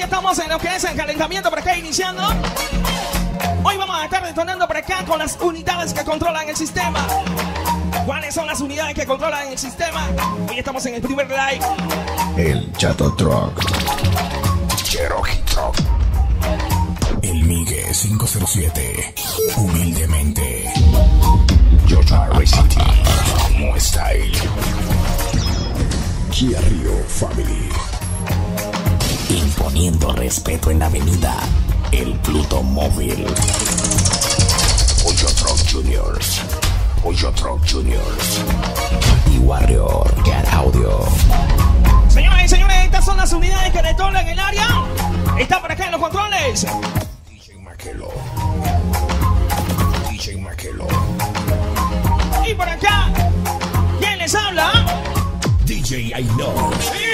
estamos en lo que es el calentamiento por acá iniciando. Hoy vamos a estar detonando por acá con las unidades que controlan el sistema. ¿Cuáles son las unidades que controlan el sistema? Hoy estamos en el primer live. El Chato Truck, Cherokee Truck, el Migue 507, humildemente, Georgia City, Mo Style, Kia Rio Family, imponiendo respeto en la avenida, el Pluto Móvil, Pollo Truck Juniors, Pollo Truck Juniors y Warrior Cat Audio. Señoras y señores, estas son las unidades que detonan el área. Están por acá en los controles. DJ Maquelo, DJ Maquelo. Y por acá, ¿quién les habla? DJ I Know.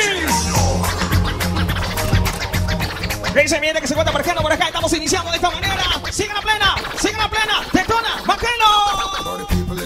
Ese viene que se encuentra marcando por acá. Estamos iniciando de esta manera. Sigue la plena, detona, Maquelo.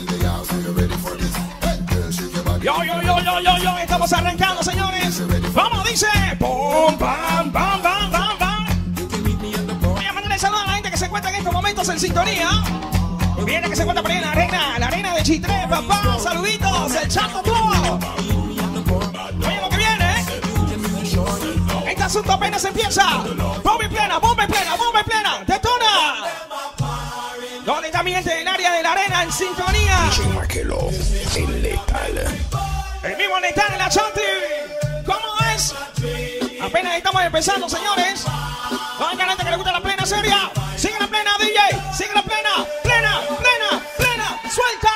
Yo, estamos arrancando, señores. Vamos, dice. Pum, pam, pam, pam, pam, pam. Voy a mandarle saludos a la gente que se encuentra en estos momentos en sintonía. Viene que se encuentra por ahí en la arena de Chitré, papá. Saluditos, el Chato Truck. Oye lo que viene. Este asunto apenas empieza. Bomba en plena, detona. ¿Dónde está mi gente del área de la arena en sintonía? DJ Maquelo, el letal. El mismo letal en la Chanti. ¿Cómo es? Apenas estamos empezando, señores. ¿Dónde hay gente que le gusta la plena seria? Sigue la plena, DJ. Sigue la plena. Plena. Suelta.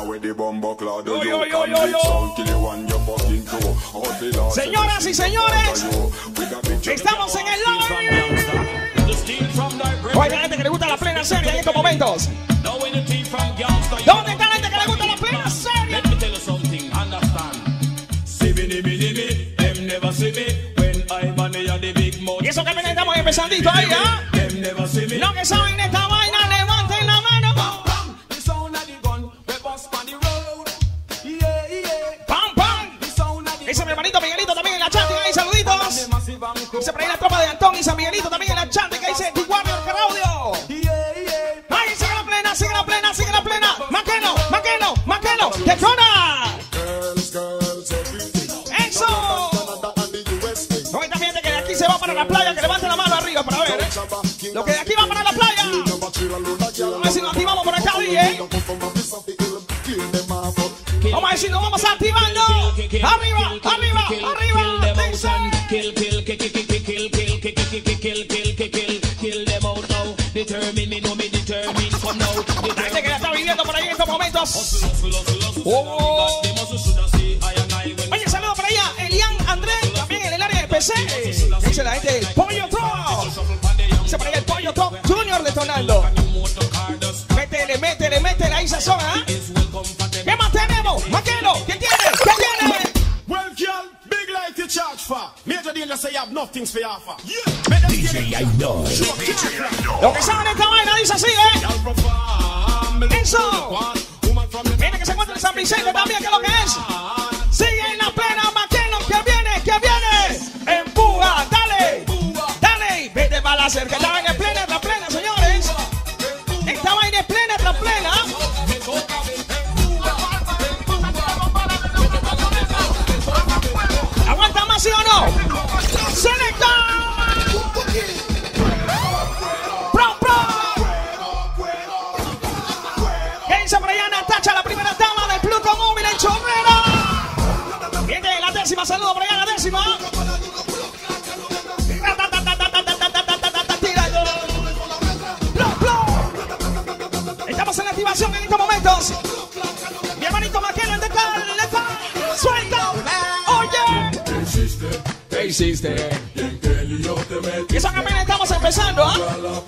Señoras y señores, estamos en el live. Hay gente que le gusta la plena seria en estos momentos. ¿Dónde está la gente que le gusta la plena seria? Y eso que apenas estamos empezandito ahí, ¿ah? Lo que saben de esta vaina, levanten la mano. Pam, pam. Ese mi hermanito Miguelito también en la chat, ahí saluditos. Dice por ahí la tropa de Antón y San Miguelito también en la chat, que dice tu Warrior Cat Audio. Ahí sigue la plena. Maquelo, detona. Eso. No hay también de que de aquí se va para la playa, que levante la mano arriba para ver, ¿eh? Lo que de aquí va para la playa. Vamos a ver si nos activamos por acá, DJ. Vamos a ver si nos vamos activando. Arriba. La gente que la está viviendo por ahí en estos momentos. Oye, saludo por allá, Elian Andrés, también en el área de PC. Dice la gente del Pollo Truck. Dice por ahí el Pollo Truck Junior detonando. Métele ahí sazón, ¿ah? ¿Qué más tenemos? Maquelo, ¿qué tiene? Well, girl, big like you charge for. Major danger say you have nothing for your offer. DJ I Know. Lo que saben de esta vaina dice así, ¿eh? Eso. Viene que se encuentra en San Vicente también, que es lo que es. Sigue en la plena, Maquelo, que viene. Empuja, dale. Vete para la cerca. Esta vaina es plena, señores. Esta vaina es plena. ¿Aguanta más, sí o no? ¡Selecta! ¡Pro! ¿Qué dice por allá Natacha, la primera dama del Pluto Móvil en Chorrera? Viene la décima, saludo por allá, la décima. Estamos en la activación en estos momentos. Mi hermanito Maquelo en decal, suelta. Oye. ¿Qué hiciste? Y eso que apenas estamos empezando, ¿ah?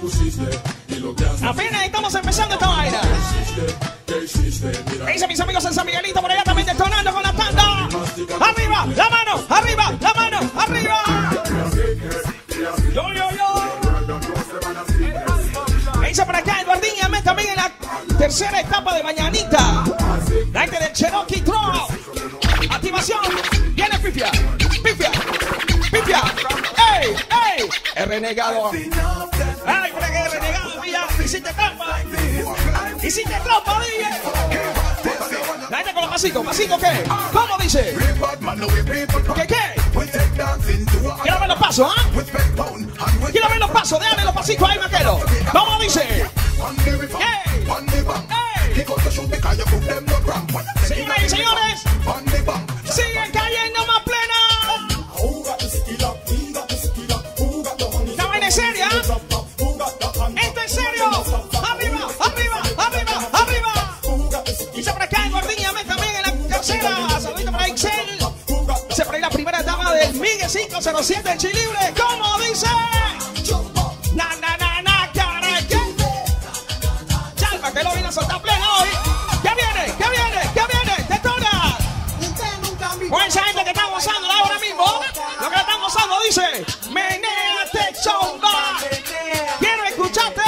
Apenas estamos empezando esta vaina. ¿Qué dicen mis amigos en San Miguelito por allá también detonando con la tanda? Arriba, la mano. Yo. ¿Qué dice por acá Eduardín y Amé también en la tercera etapa de mañanita? La gente del Cherokee Truck. Activación. Viene pifia. ¡Ey! renegado. Ay, qué renegado, mira, hiciste trampa. Hiciste trampa, DJ. La gente con los pasitos, ¿pasito qué? ¿Cómo dice? ¿Qué? Quiero ver los pasos, ¿ah? Quiero ver los pasos, déjame los pasitos ahí, maquero. ¿Cómo dice? Señoras y señores, siguen cayendo más plena. Esta vaina es seria. Esto es serio. Arriba, arriba, arriba, arriba. Y se por acá en Gordiñame también en la tercera. Saludito para Excel. Se por ahí la primera etapa del Miguel 507 en Chilibre. ¿Cómo dice? Na, na, na, na, caray. Chalma que lo vino a soltar pleno hoy. ¿Qué viene? ¿Qué viene? ¿Qué viene? ¡Detona! Con esa gente que está gozando ahora mismo. Lo que la están gozando dice: menéate, chomba. Quiero escucharte.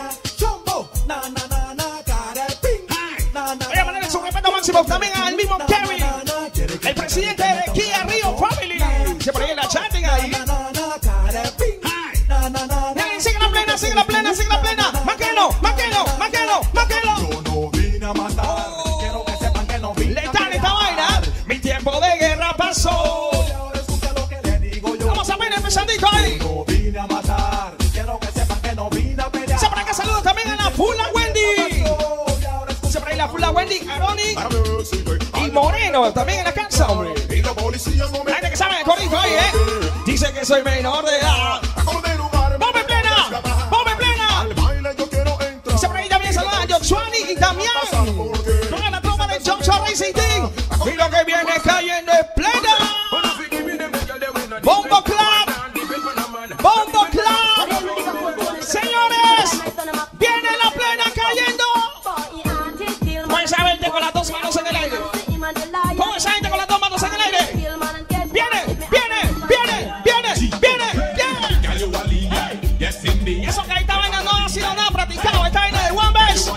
Voy a ponerle su respeto máximo también al mismo Kevin, el presidente de Kia Rio Family. Se por ahí en la chatting ahí. Sigue la plena, sigue la plena, sigue la plena. Maquelo, maquelo, maquelo, maquelo. Yo no vine a matar. Quiero que sepan que no vine a matar. Esta vaina. Mi tiempo de guerra pasó. Vamos apenas empezandito ahí. No vine a matar. Quiero que sepan que no vine a pelear. Se por acá saludos también a la Fula Wendy. Se por ahí la Fula Wendy, Aroni y Moreno también en la casa, hombre. La gente que sabe de corito ahí, dice que soy menor de edad. ¡Bombe plena! ¡Bombe plena! Y se por ahí también saluda a Joxuani y Damián. Toda la tropa de Joshua Racing Team. Y lo que viene cayendo es plena. ¡Bombo Club! ¡Bombo Club! Señores, viene la plena cayendo. Con esa gente con las dos manos en el aire. Con esa gente con las dos manos en el aire. Viene, viene, viene, viene, viene, viene. Y eso que ahí esta vaina no ha sido nada practicado. Esta vaina de One Bass.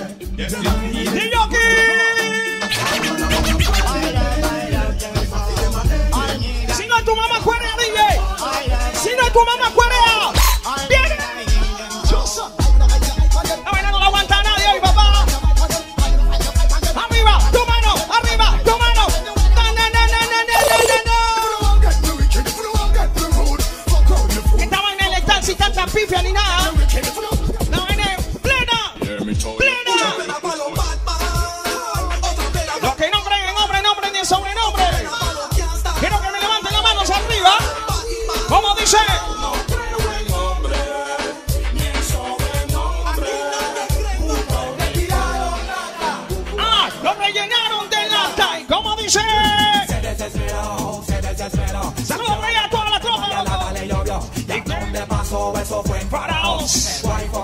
Si no es tu mamá, cuerea, DJ. Si no es tu mamá, cuerea. Viene. La vaina no la aguanta nadie hoy, papá. Arriba, tu mano, arriba, tu mano. No, no, no, no, no, no, no, no. Esta vaina le están sin tanta pifia ni nada. La vaina es plena, plena. Los que no creen en hombre, nombre ni en sobrenombre. Quiero que me levanten las manos arriba. ¿Cómo dice? Ah, lo rellenaron de lata. ¿Y cómo dice? Saludos para allá a toda la tropa, loco. ¿Y dónde pasó? Eso fue en Faraos.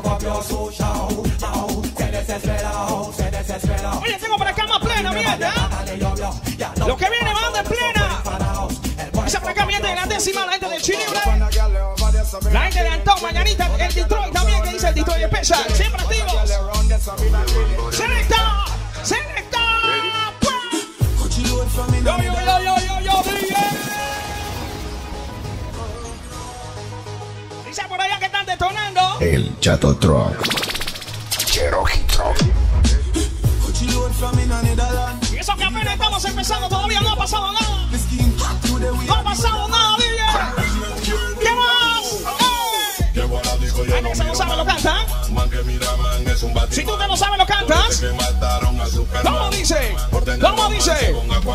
Oye, tengo por acá más plena, mierda. Lo que viene van de plena. Esa por acá viene de la décima, la gente del Chilibre. La gente de Antón, Mañanita, el Detroit también, que dice el Detroit Special. Siempre activos. Selecta, selecta. Yo, DJ. Dice por allá que están detonando. El Chato Truck. Cherokee Truck. Y eso que apenas estamos empezando, todavía no ha pasado nada. No ha pasado nada, DJ. ¿Qué más? Hay que se lo sabe, lo cantan. Si tú te lo sabes, lo cantas. ¿Cómo dice? ¿Cómo dice?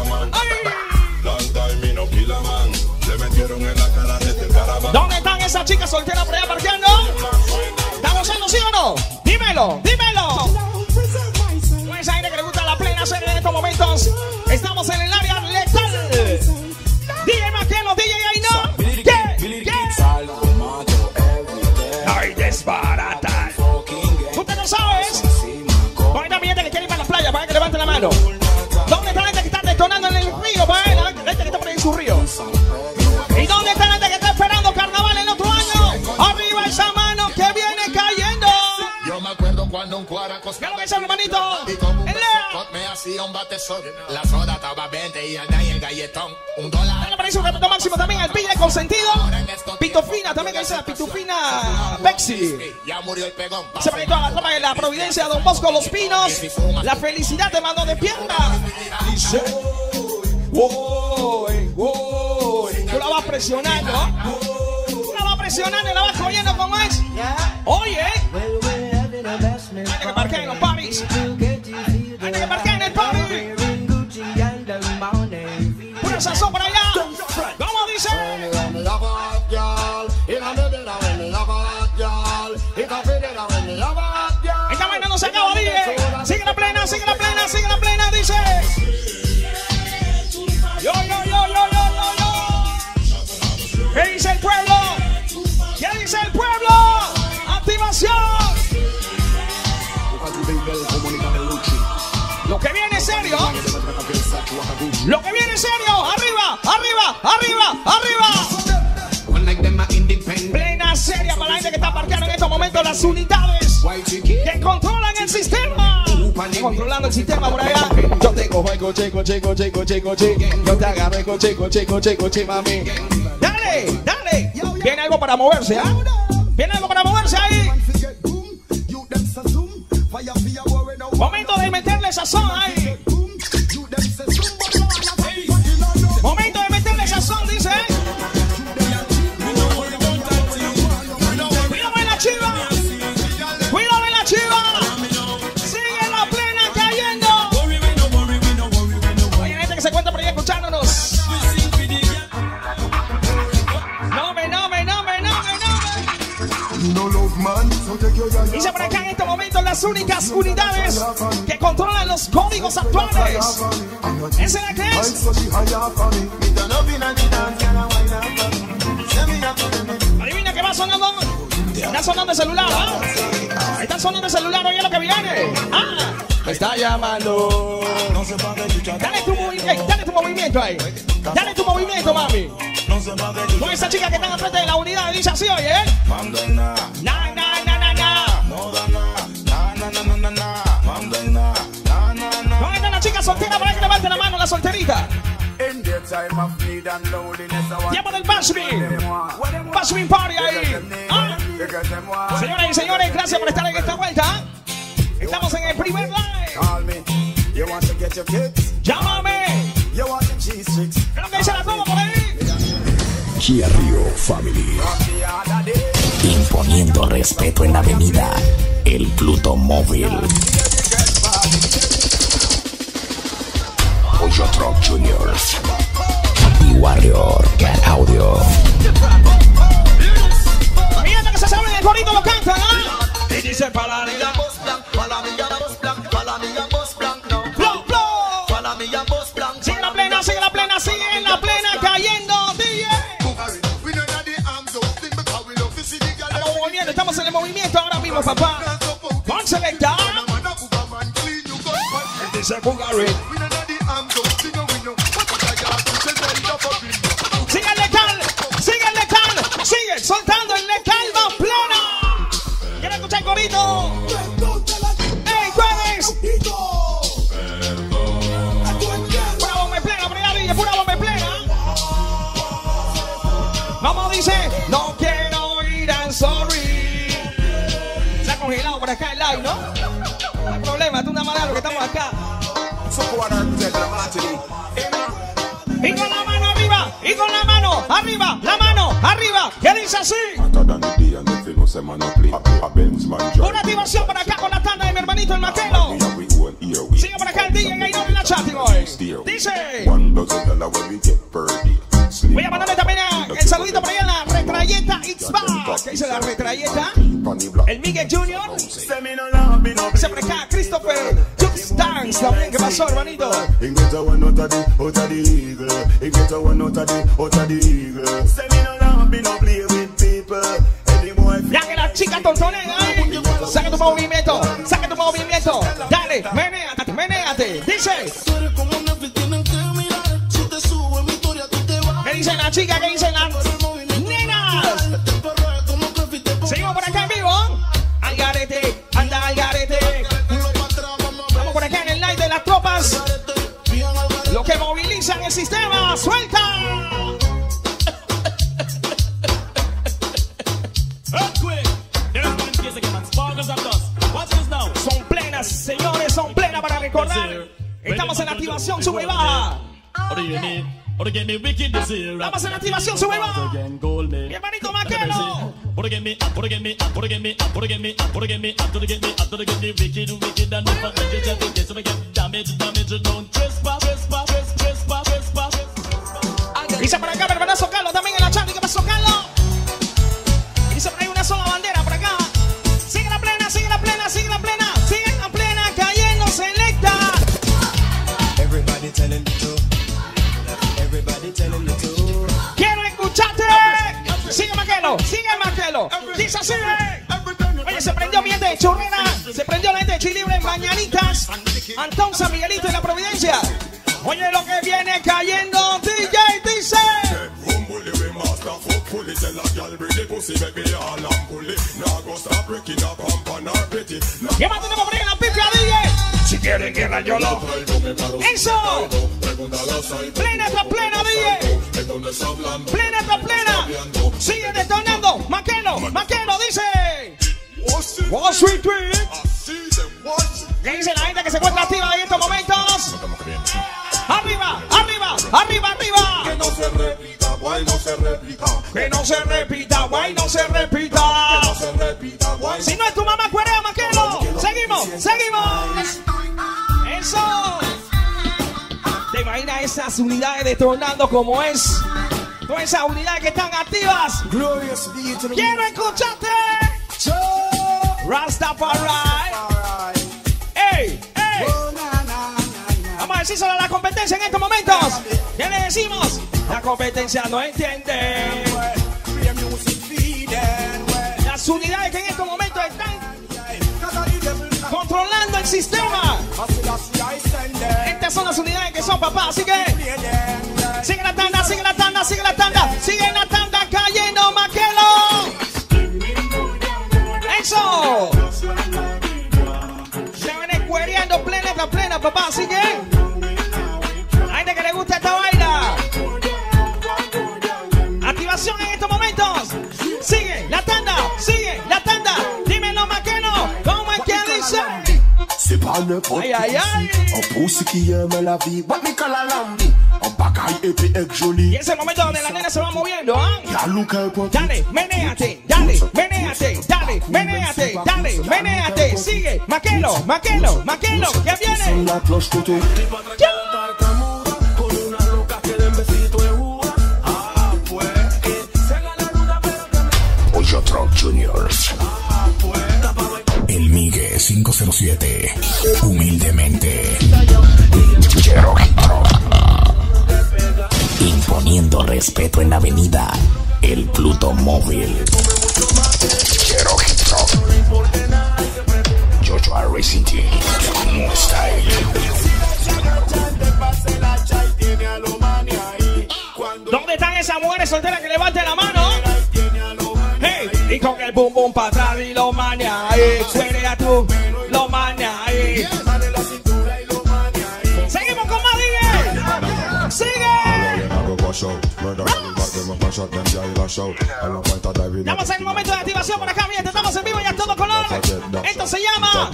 ¿Dónde están esas chicas solteras por allá parqueando? ¿Están gozando, sí o no? Dímelo, dímelo. No es aire que le gusta la plena serie en estos momentos. Estamos en el área letal. DJ Maquelo, DJ Aino. ¿Qué? Ay, desbarata. ¿Tú te lo sabes? Ahorita mi gente que quiere ir para la playa, para que levanten la mano. ¿Dónde está la gente que está detonando en el río? Para la gente que está por ahí en su río. ¿Y dónde está la gente que está esperando carnaval el otro año? Arriba esa mano que viene cayendo. Yo me acuerdo cuando un cuaraco. ¿Qué es lo que dice, hermanito? hacía un batezón. La soda estaba 20 y anda en galletón. $1. ¿Qué le parece un reto máximo también al Pille Consentido? Pitufina, también que dice la Pitufina Pexi. Ya murió el pegón. Se presentó a la toma de la Providencia, Don Bosco Los Pinos. La felicidad de mano de pierna. Dice, voy. Tú la vas presionando. Tú la vas presionando y la vas jodiendo con más. Oye. Hay que parquear en los paris. Hay que parquear en el party. Pura sazón por allá. ¿Cómo dice? Esta vaina no se acaba, DJ. Sigue la plena, sigue la plena, sigue la plena, dice. Yo. ¿Qué dice el pueblo? ¿Qué dice el pueblo? Activación. Lo que viene serio. Lo que viene serio. Arriba. Plena seria para la gente que está parqueando en estos momentos las unidades que controlan el sistema. Controlando el sistema por allá. Yo tengo juego, checo. Yo te agarré, coche, mami. Dale. Viene algo para moverse, ¿ah? Viene algo para moverse ahí. Momento de meterle sazón ahí. Momento de meterle sazón, dice. Cuidado en la chiva. Sigue la plena cayendo. Hay gente que se encuentra por ahí escuchándonos. Dice por acá en este momento las únicas unidades que controlan los códigos actuales. ¿Esa es la que es? Adivina que va sonando. Está sonando el celular, ¿ah? Está sonando el celular, oye lo que viene. Me está llamando. Dale tu movimiento ahí. Dale tu movimiento, mami. Con esa chica que está al frente de la unidad dice así, oye. ¿Dónde está la chica soltera? Para que levante la mano la solterita. Llamo del Bashmin Party ahí. Señoras y señores, gracias por estar en esta vuelta. Estamos en el primer live. Llámame. Creo que dice la toma por ahí. Kia Rio Family. Imponiendo respeto en la avenida El Pluto Móvil. Pollo Truck Juniors y Warrior Cat Audio. Mira que se sabe el corito lo cantan, ¿ah? Y dice para la vida. Sigue la plena cayendo, DJ. Estamos en el movimiento ahora mismo, papá. Con Selecta. Dice Bulgari. Sigue el letal. Sigue soltando el letal más plena. ¿Quieres escuchar el corito? ¡Ey, jueves! Pura bomba plena. Como dice, no quiero ir a sorry. Se ha congelado por acá el live, ¿no? No hay problema, tú nada más de lo que estamos acá. Y con la mano arriba, la mano arriba. ¿Qué dice así? Una activación por acá con la tanda de mi hermanito el Matelo. Sigue por acá el DJ ahí en la chat, dice. Voy a mandarle también el saludito por allá a la retrayeta X-Back. ¿Qué dice la retrayeta? El Miguel Junior. Dice por acá Christopher Jux Dance también. ¿Qué pasó, hermanito? Ya que la chica tontonea, saca tu movimiento. Dale, menéate. Dice. ¿Qué dicen las chicas? ¿Qué dicen las nenas? Seguimos por acá en vivo. Al garete, anda al garete. Vamos por acá en el live de las tropas. sistema. ¡Suelta! Son plenas, señores, son plenas para recordar. Estamos en activación sube y baja. Estamos en activación sube y baja. Mi hermanito Maquero. Dice por acá mi hermanazo Carlos también en la chat. ¿Qué pasó, Carlos? Dice por ahí una sola bandera por acá. Sigue la plena, sigue la plena, sigue la plena. Sigue la plena cayendo selecta. Everybody telling the truth. Everybody telling the truth. Quiero escucharte. Sigue Maquelo, sigue Maquelo. Dice así. Oye, se prendió mi gente de Chorrera. Se prendió la gente de Chilibre en Mañanitas. Antón San Miguelito y la Providencia. Oye, lo que viene cayendo, DJ dice. ¿Qué más tenemos por ahí en la pipia, DJ? Si quieren guerra, yo lo. ¡Eso! ¡Plena esta plena, DJ! ¡Plena esta plena! ¡Sigue detonando! ¡Maquelo! ¡Maquelo dice! ¡Wall Street Tweet! ¿Qué dice la gente que se encuentra activa en estos momentos? ¡Arriba! ¡Arriba! ¡Arriba! ¡Arriba! Que no se repita, guay, no se repita. Que no se repita, guay, no se repita. Que no se repita, guay. Si no es tu mamá, cuerea, Maquelo. Seguimos, seguimos. Eso. ¿Te imaginas esas unidades detonando como es? Todas esas unidades que están activas. Quiero escucharte. Rastafari. ¡Ey! ¡Ey! Vamos a decírselo a la competencia en estos momentos. ¿Qué le decimos? La competencia no entiende. Las unidades que en estos momentos están controlando el sistema. Estas son las unidades que son papás, así que sigue la tanda, sigue la tanda, sigue la tanda, sigue la tanda cayendo, Maquelo. Eso. Se viene cuereando plena tras plena, papá, así que hay gente que le gusta esta vaina. Activación en estos momentos. Sigue la tanda, sigue la tanda. Dímelo, Maquelo, ¿cómo es que dice? C'est pas n'importe Aïe, aïe, aïe. Un pouce qui aime la vie. What me call a lambi? Un bagaille épais et joli. Y es el momento donde la nena se va moviendo, ¿ah? Ya look un peu. Dale, menéate, dale, menéate, dale, menéate, dale, menéate. Sigue, Maquelo, Maquelo, Maquelo, que viene. La cloche côté. Pollo Truck Juniors. El Migue 507. Humildemente. Cherokee Truck. Imponiendo respeto en la avenida. El Pluto Móvil. Cherokee Truck. Joshua Racing Team. New Style. ¿Dónde están esas mujeres solteras que levanten la mano? Hey, y con el boom boom para atrás y lo mania ahí. Suerea tú, lo mania ahí. Seguimos con más DJ. Sigue. Estamos en el momento de activación por acá, bien, estamos en vivo y a todo color. Esto se llama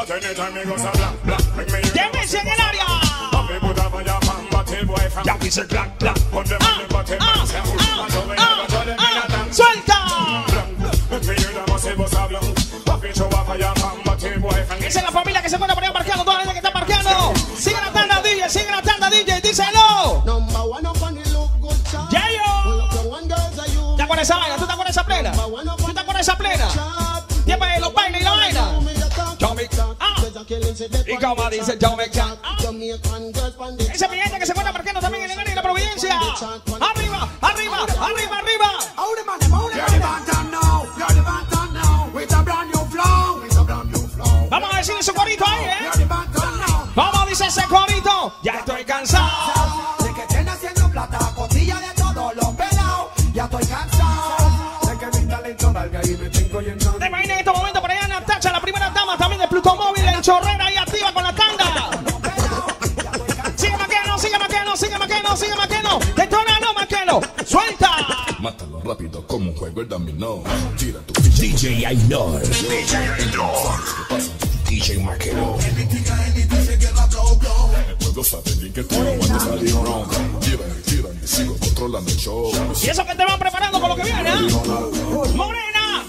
Demencia en el área. Ya dice clac, clac. ¡Suelta! Esa es la familia que se pone por ahí parqueando, toda la gente que está parqueando. Sigue la tanda, DJ, sigue la tanda, DJ, díselo. ¡Yayo! ¿Te acuerdas esa vaina? ¿Tú te acuerdas esa plena? ¿Tú te acuerdas esa plena? Tiempo de los bailes y la vaina. Y como dice Jamaican. Esa es mi gente que se pone parqueando también en el área de la Providencia. ¡Arriba, arriba, arriba, arriba! Vamos a decir su corito ahí, ¿eh? Vamos a decir ese corito. Ya estoy cansado de que estén haciendo plata, costilla de todos los pelados. Ya estoy cansado de que mi talento valga y me tengo llenando. Te imaginas en este momento por allá Natacha, la primera dama también de Pluto Móvil en Chorrera y activa con la tanda. Sigue Maquelo, sigue Maquelo, sigue Maqueno, sigue Maqueno. Detónalo, Maqueno. Suelta. Mátalo rápido como un juego el dominó. Tira tu ficha. DJ Ainor. DJ Ainor. DJ Maqueno. El juego sabe bien que tú no vas a salir ronca. Tiran y sigo controlando el show. Y eso que te van preparando con lo que viene, ¿eh? Morena,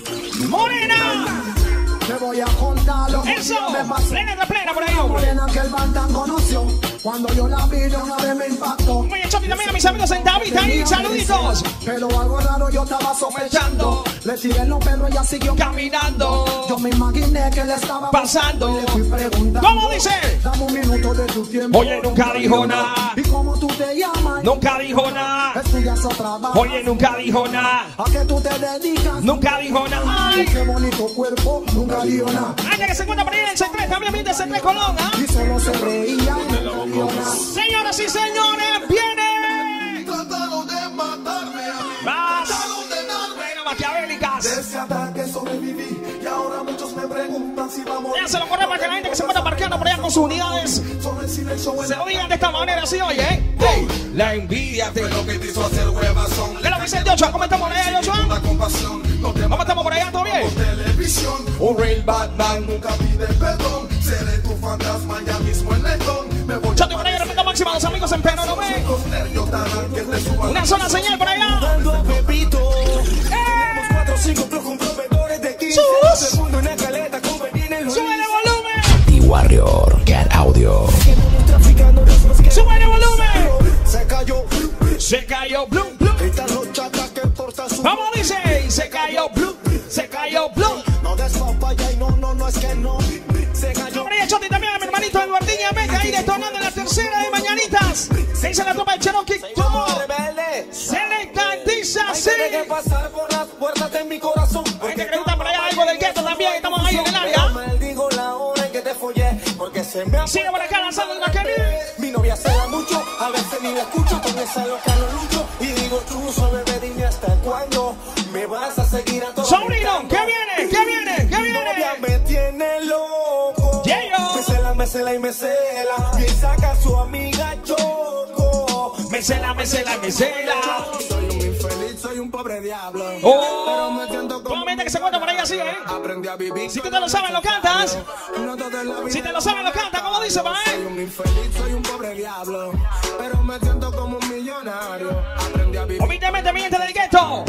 Morena. Te voy a contar lo que Eso, me pasó. plena por ahí, hombre. Morena que el Bantan conoció. Cuando yo la vi de una vez me impactó. Oye, Chopi, también a mis amigos en David, ahí, saluditos. Pero algo raro yo estaba sospechando. Le tiré los perros y ella siguió Caminando, Yo me imaginé que le estaba pasando. Y le fui preguntando. ¿Cómo dice? Dame un minuto de tu tiempo. Oye, nunca dijo nada. ¿Y cómo tú te llamas? Nunca dijo nada. Estudias o trabajas. Oye, nunca dijo nada. ¿A qué tú te dedicas? Nunca dijo nada. Ay, qué bonito cuerpo. Nunca dijo nada. Ay, que se encuentra por ahí en el C3, también viene el C3 Colón, ¿ah? Y solo se reía. Nunca dijo nada. Señoras y señores, viene. Trataron de matarme a mí. Más. Trataron de darme. Bueno, maquiavélicas. De ese ataque sobreviví. Y ahora muchos me preguntan si vamos. Ya se lo corre para que la gente que se encuentra parqueando por allá con sus unidades Solo el silencio se lo digan de esta manera, así oye, ¿eh? Hey, la envidia te... lo que te hizo hacer huevazón. ¿Qué es lo que dice el Joshua? ¿Cómo estamos por allá, Joshua? Una compasión. No te ¿Cómo estamos por allá? ¿Todo bien? televisión. Un real Batman nunca pide perdón. Seré tu fantasma ya mismo en Letón. Me voy Chate por ahí, respeto máximo a los amigos en Perú, ¿no ve? con nervios tan que te suban. Una sola señal por allá. Pepito, ¡Eh! 4 o 5 plus con proveedores de 15. ¡Sus! Segundo una caleta con venir en los ¡Súbele volumen! The Warrior. Get Audio. traficando después que ¡Súbele volumen! se cayó. Se cayó Blue, Blue. Estas los chatas que porta su. ¿Cómo dice? Y se cayó Blue, se cayó Blue. No des papaya y no es que no. Se cayó. Por ahí, Choti, también a mi hermanito Eduardiña Vega ahí detonando en la tercera de mañanitas. Se dice la tropa de Cherokee. ¿Cómo? Rebelde. Se le cantiza Hay así. que pasar por las puertas de mi corazón. Hay que preguntar por allá algo del gueto también. Estamos ahí en el área. Maldigo la hora en que te follé. Porque se me ha. Sigue por acá lanzando el Macari. Mi novia se da mucho, a veces ni la escucho, con esa loca no lucho. Y digo, tú solo bebé, dime hasta cuándo me vas a seguir a todo. Sobrino, ¿qué viene? ¿Qué viene? ¿Qué Mi novia viene? me tiene loco. Yeah, yo. Me cela y me cela. Y saca a su amiga Choco. Me cela, me cela, me cela. Soy un infeliz, soy un pobre diablo. Oh, Me siento como nuevamente que se encuentra por ahí así, ¿eh? aprendí a vivir. Si tú te lo sabes, lo cantas. No toda la vida. Si te lo sabes, lo cantas. ¿Cómo dice, pa, Soy eh? un infeliz, soy un pobre diablo. Pero me siento como un millonario. Aprendí a vivir. Humildemente miente del gueto.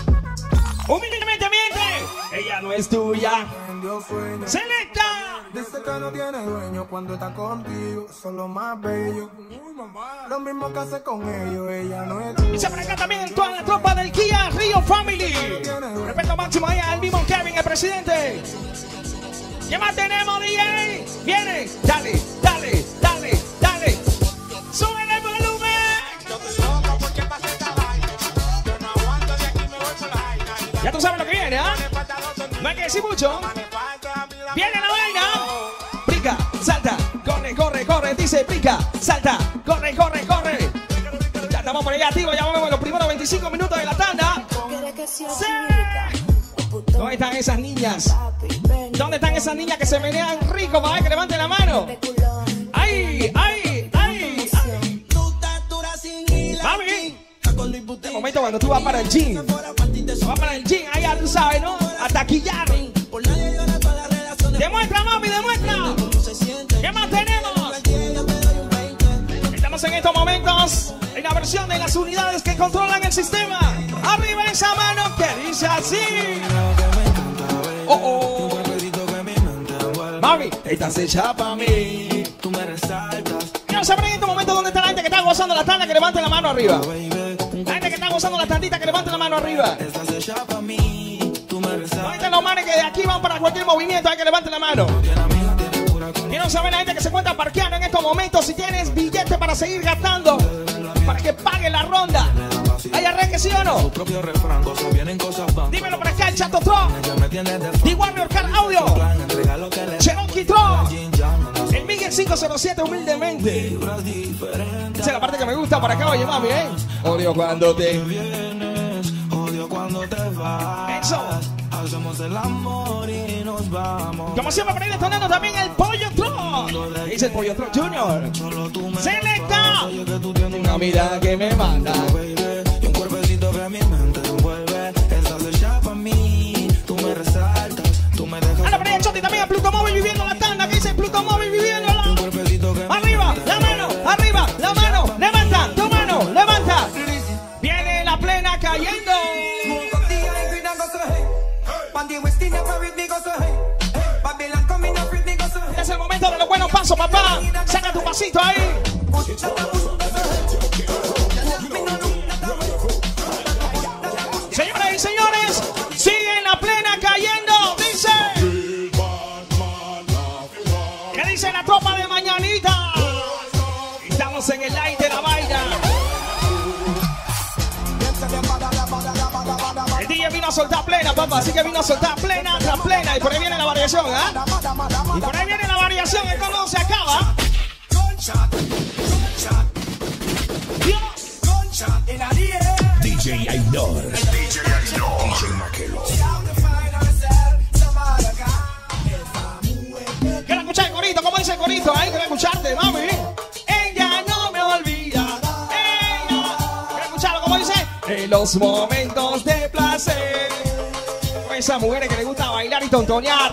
Humildemente miente. Ella no es tuya. Dios sueño. Selecta. Dice que no tiene dueño cuando está contigo, son lo más bello. Lo mismo que hace con ellos, ella no es tuya. Y se por acá también toda la tropa del Kia Río Family. Respeto máximo ahí al mismo Kevin, el presidente. ¿Qué más tenemos, DJ? Viene. Dale, dale, dale, dale. Sube el volumen. Ya tú sabes lo que viene, ¿ah? No hay que decir mucho. Viene la vaina. Brinca, salta, corre, corre, corre. Dice brinca, salta, corre, corre, corre. Ya estamos por ahí activos, ya vamos en los primeros 25 minutos de la tanda. Sí. ¿Dónde están esas niñas? ¿Dónde están esas niñas que se menean rico para que levanten la mano? ¡Ay, ay, ay! ay. Mami, de momento cuando tú vas para el gym, vas para el gym, ahí ya tú sabes, ¿no? A taquillar. Demuestra, mami, demuestra. ¿Qué más tenemos? Estamos en estos momentos en la versión de las unidades que controlan el sistema. Arriba esa mano que dice así. Oh, oh. Mami, estás hecha para mí. Tú me resaltas. Quiero saber en este momento dónde está la gente que está gozando la tanda, que levante la mano arriba. La gente que está gozando la tandita, que levante la mano arriba. Estás hecha para mí. Tú me resaltas. ¿Dónde están los manes que de aquí van para cualquier movimiento? Hay que levanten la mano. Quiero saber la gente que se encuentra parqueando en estos momentos si tienes billete para seguir gastando, para que pague la ronda. ¿Hay arranque, sí o no? Propio refrán, cosas vienen, cosas van. Dímelo por acá, el Chato Tron, The Warrior Car Audio, Cherokee Tron, el Miguel 507 humildemente. Esa es la parte que me gusta por acá, oye mami, ¿eh? Odio cuando te vienes, odio cuando te vas. Eso. Hacemos el amor y nos vamos. Como siempre por ahí detonando también el Pollo Tron. Dice el Pollo Tron Junior. Selecta. esa mirada que me manda. Y un cuerpecito que mi mente envuelve. Estás hecha pa' mí. Tú me resaltas, tú me dejas. Anda por ahí el Choti también, Pluto Móvil viviendo la tanda. ¿Qué dice Pluto Móvil viviéndola? Arriba, la mano, arriba, la mano. Levanta, tu mano, levanta. Viene la plena cayendo. Es el momento de los buenos pasos, papá. Saca tu pasito ahí. Señoras y señores, sigue la plena cayendo. Dice. ¿Qué dice la tropa de mañanita? Estamos en el aire de la vaina. El DJ vino a soltar plena, papá, así que vino a soltar plena tras plena. Y por ahí viene la variación, ¿ah? Y por ahí viene la variación, esto no se acaba. DJ Ainor. DJ Maquelo. Quiero escuchar el corito, ¿cómo dice el corito? Ahí quiero escucharte, mami. Ella no me olvida. Quiero escucharlo, ¿cómo dice? En los momentos de placer. Esas mujeres que les gusta bailar y tontonear.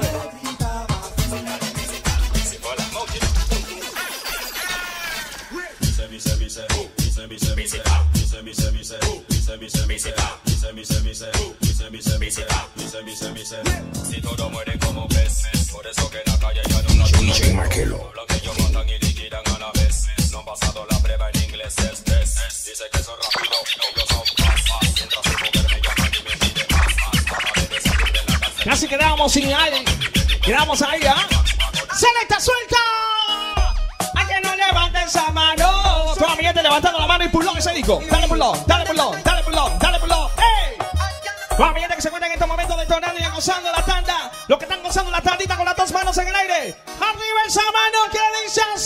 Si todo muere como pez, por eso que la calle ya no DJ Maquelo. lo que ellos mandan y liquidan a la vez. No han pasado la prueba en inglés, es test. Dice que son rápido, ellos son fast. Mientras su mujer me llama y me pide más. Casi quedábamos sin aire. Quedamos ahí, ¿ah? ¡Selecta, suelta! ¡A que no levanten esa mano! Toda mi gente levantando la mano y pulón ese disco. Dale pulón, dale pulón, dale pulón, dale pulón. ¡Ey! Toda mi gente que se encuentra en estos momentos detonando y gozando la tanda. Los que están gozando la tandita con las dos manos en el aire. ¡Arriba esa mano que dice así!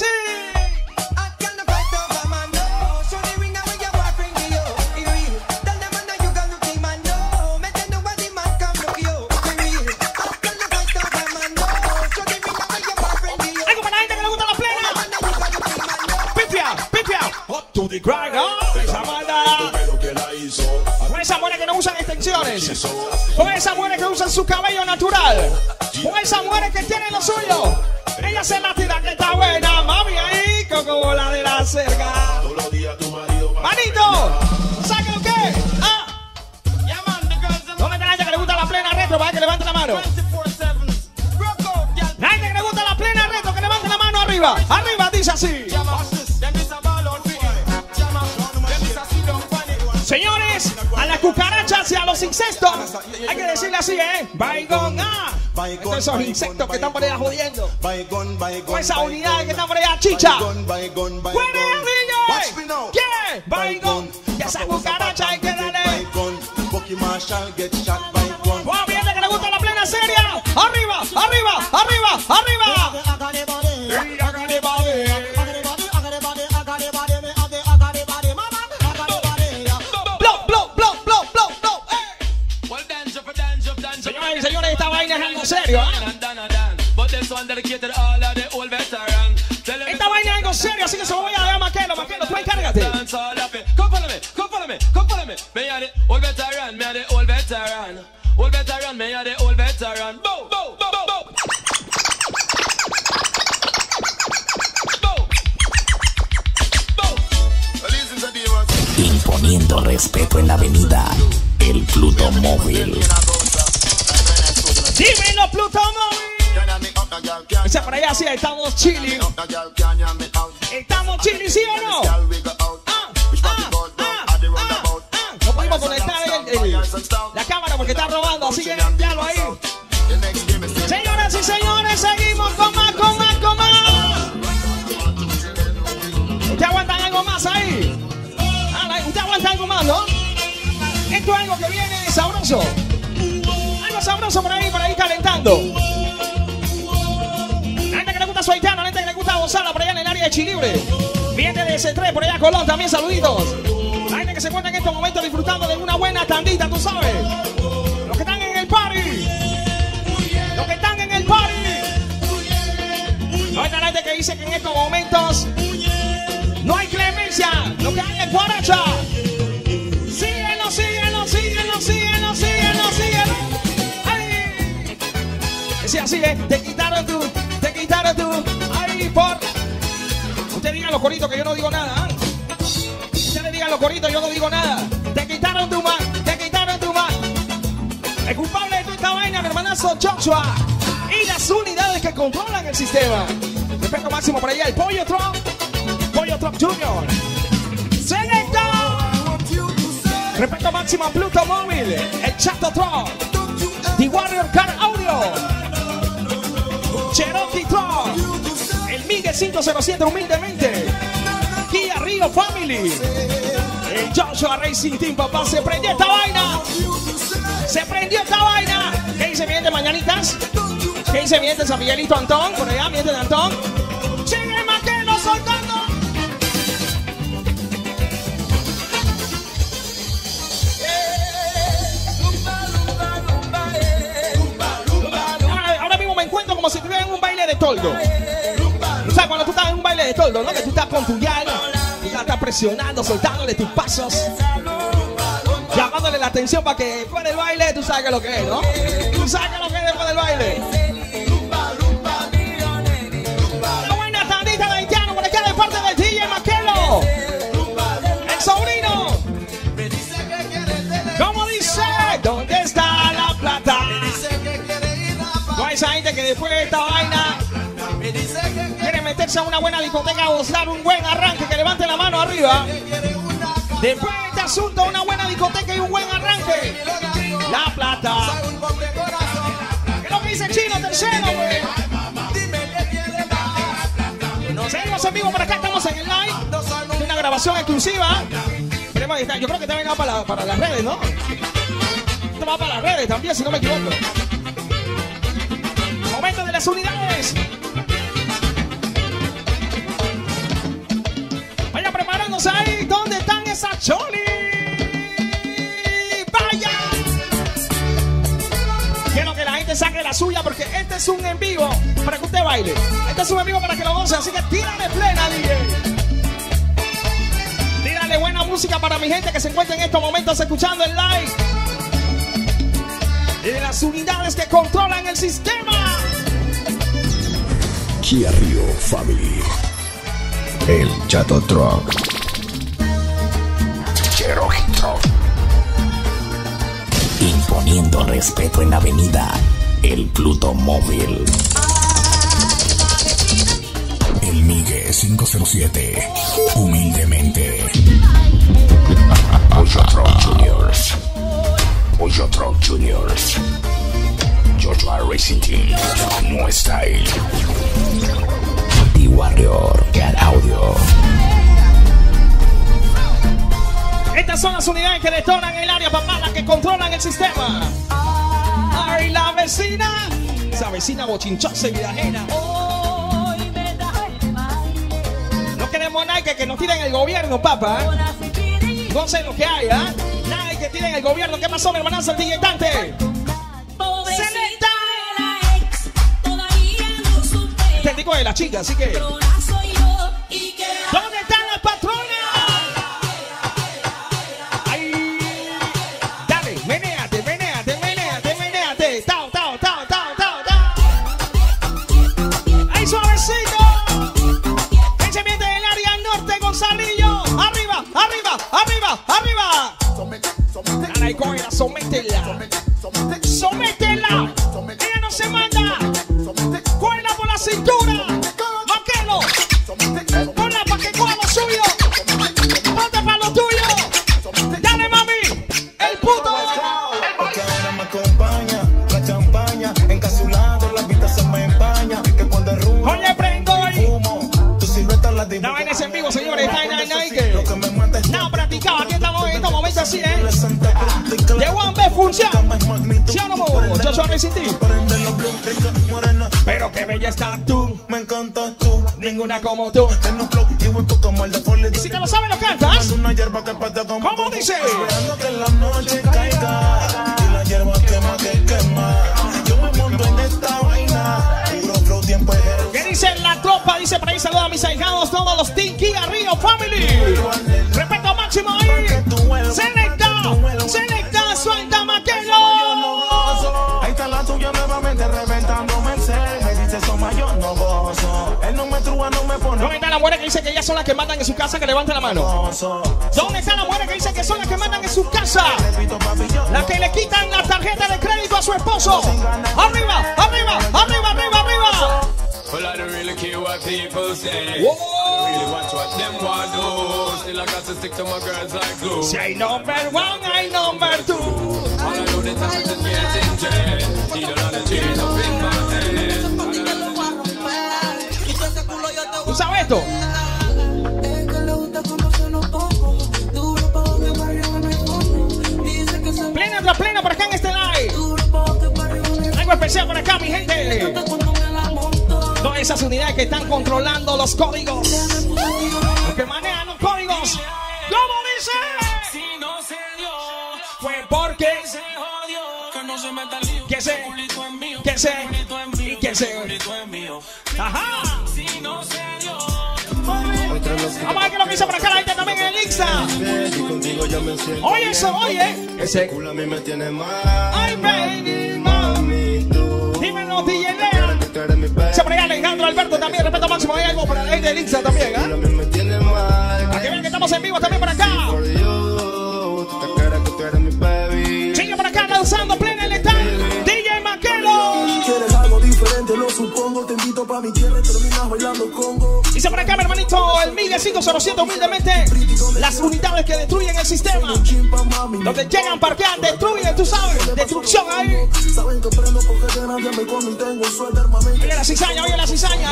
To the grind, ¿no? Esa banda. Con esas mujeres que no usan extensiones. Con esas mujeres que usan su cabello natural. Con esas mujeres que tienen lo suyo. Ella se la tira que está buena, mami, ahí, como bola de la cerca. Manito, ¿sabe lo que? Ah. ¿Dónde está la gente que le gusta la plena retro? Para que levante la mano. La gente que le gusta la plena retro, que levante la mano arriba. Arriba, dice así. Señores, a las cucarachas y a los insectos, hay que decirle así, ¿eh? Baigón, ah. Esos insectos que están por allá jodiendo. Con esa unidad que están por allá, chicha. ¡Fuera el DJ! ¿Qué? Baigón. Y esa cucaracha hay que darle. ¡Wow! Viene que le gusta la plena seria. ¡Arriba, arriba, arriba, arriba! Señores, esta vaina es algo serio, ¿eh? Esta vaina es algo serio, así que se lo voy a dar a Maquelo. Maquelo, tú encárgate. Imponiendo respeto en la avenida, el Pluto Móvil. Dímelo, Pluto Móvil. Ese por allá, sí, estamos chilling. Estamos chilling, ¿sí o no? No pudimos conectar la cámara porque está robando, así que envíalo ahí. Señoras y señores, seguimos con más, con más, con más. ¿Ustedes aguantan algo más ahí? ¿Ustedes aguantan algo más, no? Esto es algo que viene sabroso. Algo sabroso por ahí calentando. La gente que le gusta su haitiano, la gente que le gusta gozarla por allá en el área de Chilibre. Viene de C3, por allá Colón, también saluditos. La gente que se encuentra en estos momentos disfrutando de una buena tandita, tú sabes. Los que están en el party. Los que están en el party. No hay la gente que dice que en estos momentos no hay clemencia. Lo que hay es sigue. Te quitaron tú. Ay, por. Usted diga los coritos que yo no digo nada. Ustedes digan los coritos, yo no digo nada. Te quitaron tu man. El culpable de toda esta vaina, mi hermanazo Joshua. Y las unidades que controlan el sistema. Respeto máximo por allá, el Pollo Truck Junior. Selecta. Respeto máximo a Pluto Móvil, el Chato Truck, The Warrior Car Audio, Cherokee Truck, el Miguel 507 humildemente, Kia Rio Family, el Joshua Racing Team, papá, se prendió esta vaina. ¿Qué dice mi gente, mañanitas? ¿Qué dice mi gente, San Miguelito Antón? Por allá, mi gente de Antón. Sigue Maquelo soltando. Ahora mismo me encuentro como si estuviera en un baile de toldo. O sea, cuando tú estás en un baile de toldo, ¿no? Que tú estás con tu yal, tú estás presionando, soltándole tus pasos, llamándole la atención para que después del baile tú sabes lo que es, ¿no? Tú sabes lo que es después del baile. Una buena tandita de haitiano por acá de parte del DJ Maquelo. El sobrino. ¿Cómo dice? ¿Dónde está la plata? Toda esa gente que después de esta vaina quiere meterse a una buena discoteca a gozar un buen arranque, que levante la mano arriba. Después de este asunto, una buena discoteca y un buen arranque. La plata. ¿Qué es lo que dice el Chino tercero, güey? Seguimos en vivo por acá, estamos en el live. Es una grabación exclusiva. Yo creo que también va para las redes, ¿no? Esto va para las redes también, si no me equivoco. Momento de las unidades. Vaya preparándose ahí. ¿Dónde están esas cholis? ¡Vaya! Quiero que la gente saque la suya porque este es un en vivo para que usted baile. Este es un en vivo para que lo goce, así que tírale plena, DJ. Tírale buena música para mi gente que se encuentra en estos momentos escuchando el live. Y de las unidades que controlan el sistema. Kia Rio Family, el Chato Truck, Cherokee Truck, imponiendo respeto en la avenida, el Pluto Móvil, el Miguel 507, humildemente, Pollo Truck Juniors, Joshua Racing Team, No Style, The Warrior Car Audio. Estas son las unidades que detonan el área, papá, las que controlan el sistema. ¡Ay, la vecina! Esa vecina bochinchosa y vida ajena. No queremos nada que nos tiren el gobierno, papá. No sé lo que hay, ¿ah? Nada que tiren el gobierno. ¿Qué pasó, mi hermanazo, el DJ Dante? ¡Selecta! Técnico de la chica, así que... ¿Dónde están las patronas? ¡Ay! Dale, menéate. ¡Tao! ¡Ay, suavecito! ¡Eche miente del área norte, Gonzalillo! ¡Arriba! Dale, cógela, sométela. Ella no se manda. Cógela por la cintura. Maquelo. Ponla pa' que coja lo suyo. Ponte pa' lo tuyo. Dale, mami. El puto. Porque ahora me acompaña la champaña. Encapsulado, la vista se me empaña. Que cuando derrumbo, Oye, prendo ahí. fumo. Tu silueta la dibujo. La vaina es en vivo, señores. Está en Nike. Nada practicado. Aquí estamos en estos momentos así, ¿eh? De One B Función. ¿Sí o no, Joshua Racing Team? Pero qué bella estás tú. Me encantas tú. Ninguna como tú. Tengo un flow y vuelto como el de Foley. Y si te lo sabes, lo cantas. Una hierba que patea como ¿Cómo dice? Esperando que la noche caiga y la hierba quema. Yo me monto en esta vaina. Puro flow, tiempo es el. ¿Qué dice la tropa? Dice por ahí, saluda a mis ahijados, todos los Team Kia Rio Family. Respeto máximo ahí. Selecta, suelta Maquelo. Ahí está la tuya nuevamente reventándome el set. las mujeres que dicen que ellas son las que mandan en su casa? Que levanten la mano. ¿Dónde están las mujeres que dicen que son las que mandan en su casa? Las que le quitan la tarjeta de crédito a su esposo. ¡Arriba, arriba, arriba, arriba, arriba! Well, I don't really care what people say. Whoa. I really watch what them want do. Still I got to stick to my girls like glue. Si hay number one, hay number two. All I know the time is getting jet. Need a lot of change up in my head. ¿Tú sabes esto? Plena tras plena por acá en este live. Algo especial por acá, mi gente. Todas esas unidades que están controlando los códigos, los que manejan los códigos. ¿Cómo dice? Si no se dio, fue porque se jodió. Que no se meta el lío. Que se, pulito es mío. que se, pulito es mío. y que se. Pulito es mío. Ajá. Si no se dio. Vamos a ver qué lo que dice por acá la gente también en el Insta. Oye eso, oye. Ese culo a mí me tiene mal. Ay, baby, mami. Dímelo, DJ Lea. Se por allá Alejandro Alberto también, respeto máximo. Hay algo para la gente del Insta también, ¿eh? Para que vean que estamos en vivo también por acá. Sigue por acá lanzando plena y letal. DJ Maquelo. ¿Quieres algo diferente? Lo supongo. Te invito pa' mi tierra y terminas bailando congo. Dice por acá mi hermanito el 1507 humildemente. Las unidades que destruyen el sistema. Donde llegan, parquean, destruyen, tú sabes. Destrucción ahí. Saben que prendo porque de nadie me come y tengo suerte armamento. Oye la cizaña, oye la cizaña.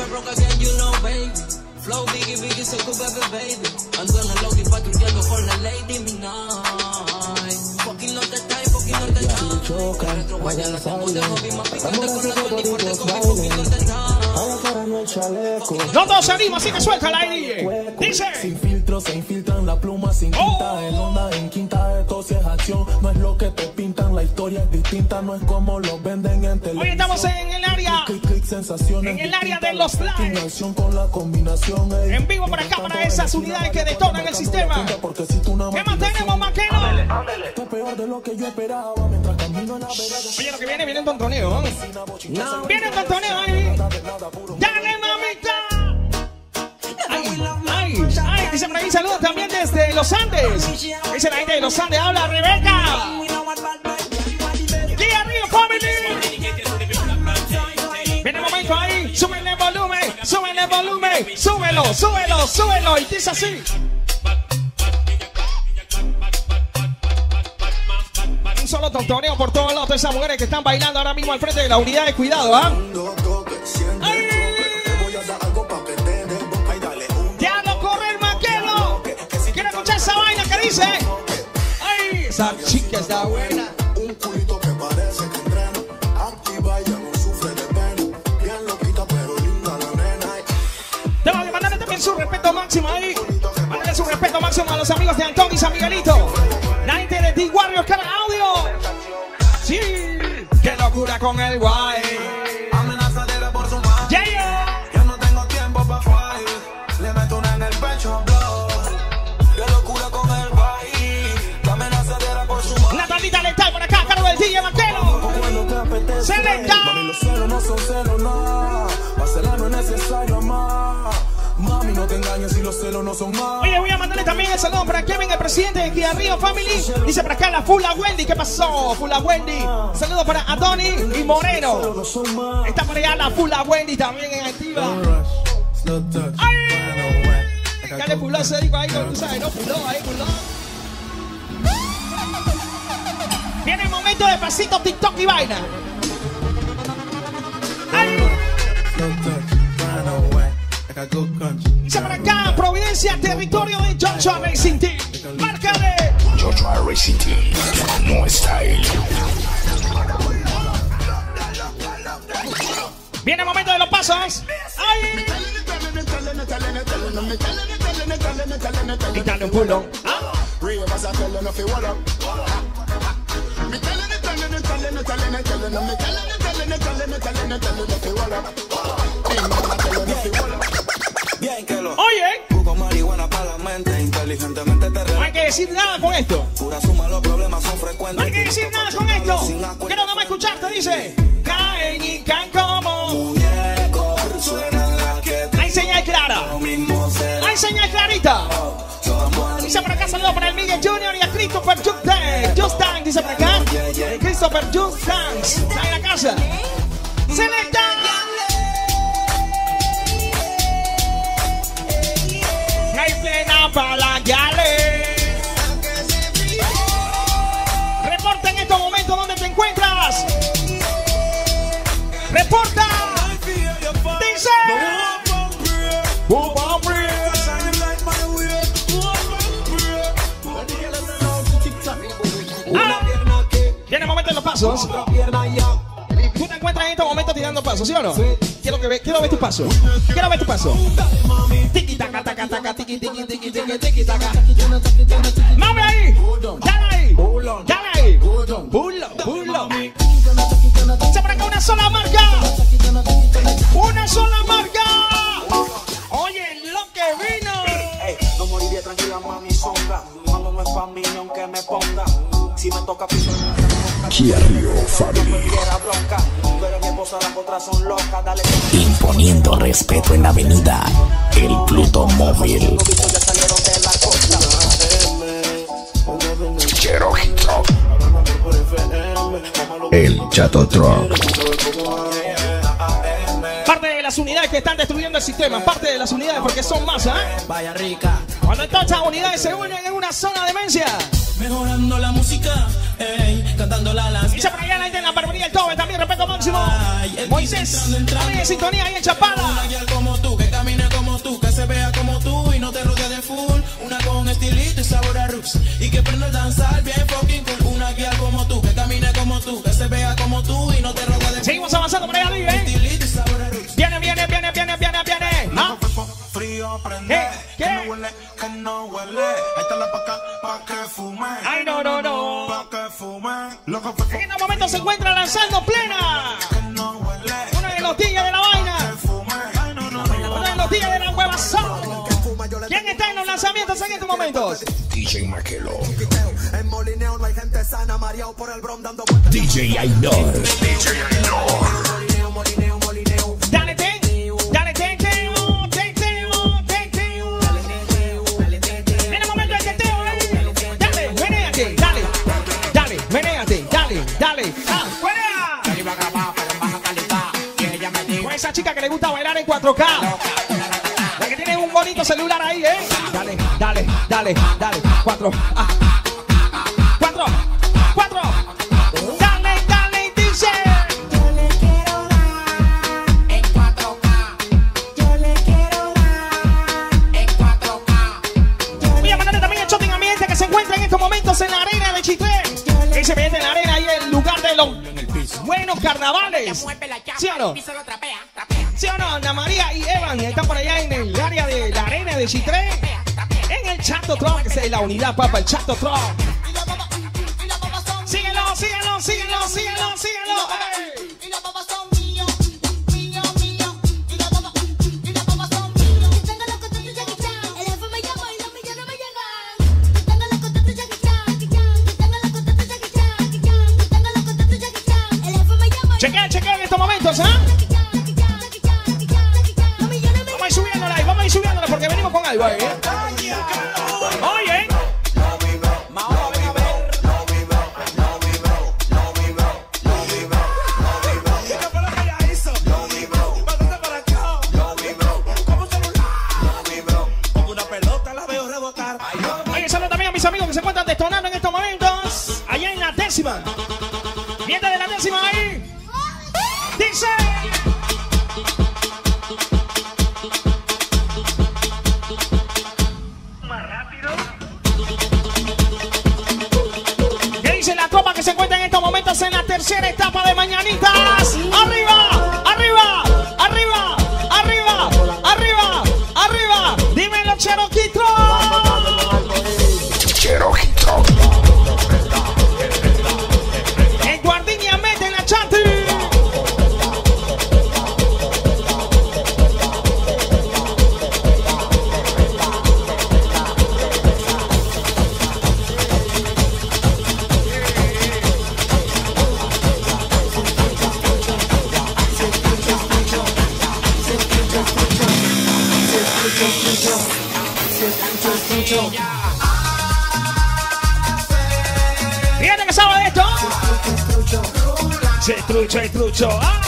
Flow biggie, biggie, so cool, baby. Ando en el lobby patrullando con la lady midnight. Fucking not the time, fucking not the time. Chocan, vayan a salir. No todos se animan, así que suelta la DJ. Dice. Sin filtro se infiltran la pluma sin tinta. El onda en quinta, esto sí es acción. No es lo que te pintan, la historia es distinta. No es como lo venden en televisión. Hoy estamos en el área. En el área de los live. Con la combinación. En vivo por acá para esas unidades que detonan el sistema. ¿Qué mantenemos, Maqueno? Oye, lo que viene un tontoneo, ¿eh? Viene un tontoneo ahí. ¡Dale, mamita! Ay, dice por ahí, saludos también desde Los Andes. Dice la gente de Los Andes, habla Rebeca. ¡Día Río Family! Viene el momento ahí, súbele el volumen, súbele el volumen, súbelo, súbelo, súbelo. Y dice así. Un solo tontoneo por todos lados. Esas mujeres que están bailando ahora mismo al frente de la unidad de cuidado, ¿ah? Ya no corre el Maquelo. Quiero escuchar esa vaina que dice. Ay, esa chica está buena. Un culito que parece que entrena. Activa y ya no sufre de pena. Bien loquita pero linda la nena. Tengo que mandarle también su respeto máximo ahí. Mandarle su respeto máximo a los amigos de Antón y San Miguelito. La gente de D-Warriors Cara Audio. Sí, qué locura con el guay. Amenazadera por su madre. Yeah. Yo no tengo tiempo pa' fight. Le meto una en el pecho, blow. Qué locura con el guay. Amenazadera por su madre. Una tandita letal por acá, cargo del DJ Maquelo. Se le da. Mami, los celos no son celos, no. Hacerla no es necesario amar. Mami, no te engañes si los celos no son más. Oye, voy a mandarle también el saludo para Kevin, el presidente de Kia Río Family. Dice por acá la Fula Wendy. ¿Qué pasó, Fula Wendy? Saludos para Adoni y Moreno. Está por allá la Fula Wendy también en activa. ¡Ay! Dale puló ese digo ahí, tú sabes, no puló, ahí puló. Viene el momento de pasito, TikTok y vaina. ¡Ay! Dice por acá, Providencia, territorio de Joshua Racing Team. Márcale. Joshua Racing Team, no style. Viene el momento de los pasos. ¡Ay! Y dale un pulo. ¿Ah? Bien que lo Oye, jugo marihuana para la mente, inteligentemente te no hay que decir nada con esto. pura suma, los problemas son frecuentes. No hay que decir nada con esto. Quiero que me escuchaste, dice. Caen y caen como. Muñeco, suena la que te Hay señal clara. domina. señal clarita. Dice por acá, saludos para el Miguel Junior y a Christopher Just Dance. Dice por acá, Christopher Just Dance. Está en la casa. Selecta. Hay plena para la gale. Reporta en estos momentos donde te encuentras. Reporta. Dice. Viene el momento de los pasos. Tú te encuentras en estos momentos tirando pasos, ¿sí o no? Quiero ver tu paso. Quiero ver tu paso. Tiki taka taka taka tiki tiki tiki tiki tiki taka. ¡Mame ahí! ¡Dale ahí! ¡Dale ahí! ¡Pulo! Se por acá una sola marca. ¡Una sola marca! Oye, lo que vino. No moriría tranquila, mami, songa. Cuando no es pa' mí, aunque me ponga. Si me toca pisar. Kia Rio Family. Imponiendo respeto en la avenida El Pluto Móvil. Cherokee Truck. El Chato Truck. Parte de las unidades que están destruyendo el sistema. Parte de las unidades porque son más, ¿eh? Vaya rica. Cuando todas estas unidades se unen en una zona de demencia. Mejorando la música, cantando la lanza. Y se por allá la gente en la barbería El Tobe, también respeto máximo. Moisés, también en sintonía ahí en Chapada. Una guial como tú, que camine como tú, que se vea como tú y no te rodee de full. Una con estilito y sabor a roots. Y que prenda el danzar bien fucking cool. Una guial como tú, que camine como tú, que se vea como tú y no te rodee de full. Seguimos avanzando por allá arriba, Estilito y sabor a roots. Viene. ¿Ah? Frío, prende, ¿Qué? que no huele, que no huele. Ahí está la paca, pa' que fume. Ay, no. Pa' que fume. Loco, En este momento se encuentra lanzando plena. que no huele. Uno de los días de la vaina. Que fume. Ay, no. Uno de los días de la huevazón. ¿Quién está en los lanzamientos en estos momentos? DJ Marquelo. En Molineo no hay gente sana, mareado por el bron dando vueltas. DJ Ainor. Molineo. Dale, en el momento del teteo, dale, menéate, dale. ¡Ah, fuera! Con esa chica que le gusta bailar en 4K. La que tiene un bonito celular ahí, ¿eh? Dale. 4. 4. Dale, dice. Yo le quiero dar en 4K. Yo le quiero dar en 4K. Voy a mandarle también el shooting a mi gente que se encuentra en estos momentos en la arena de Chitré. Que se mete en la arena ahí en lugar de los buenos carnavales. ¿Sí o no? ¿Sí o no? Ana María y Evan están por allá en el área de la arena de Chitré. En el Chato Truck, que es la unidad, papá, el Chato Truck. Síguelo. ¡Ey! Y las papas son mío. Y las papas son mío. Yo tengo los contratos de Jackie Chan. El jefe me llama y los millones me llegan. Yo tengo los contratos de Jackie Chan. Yo tengo los contratos de Jackie Chan. Yo tengo los contratos de Jackie Chan. El jefe me llama. Chequea en estos momentos, ¿ah? Vamos a ir subiéndola porque venimos con algo ahí, ¿eh? Oye. Oye, saludos también a mis amigos que se encuentran detonando en estos momentos. Allá en la 10ª. Viene de la 10ª ahí. Dice. ¿Qué dice la tropa que se encuentra en estos momentos en la tercera etapa de Mañanitas? ¡Arriba! Dímelo, Cherokee Truck. Cherokee Truck. El guardiña mete en la chati. Fíjate que sabe de esto. Se trucho, es trucho.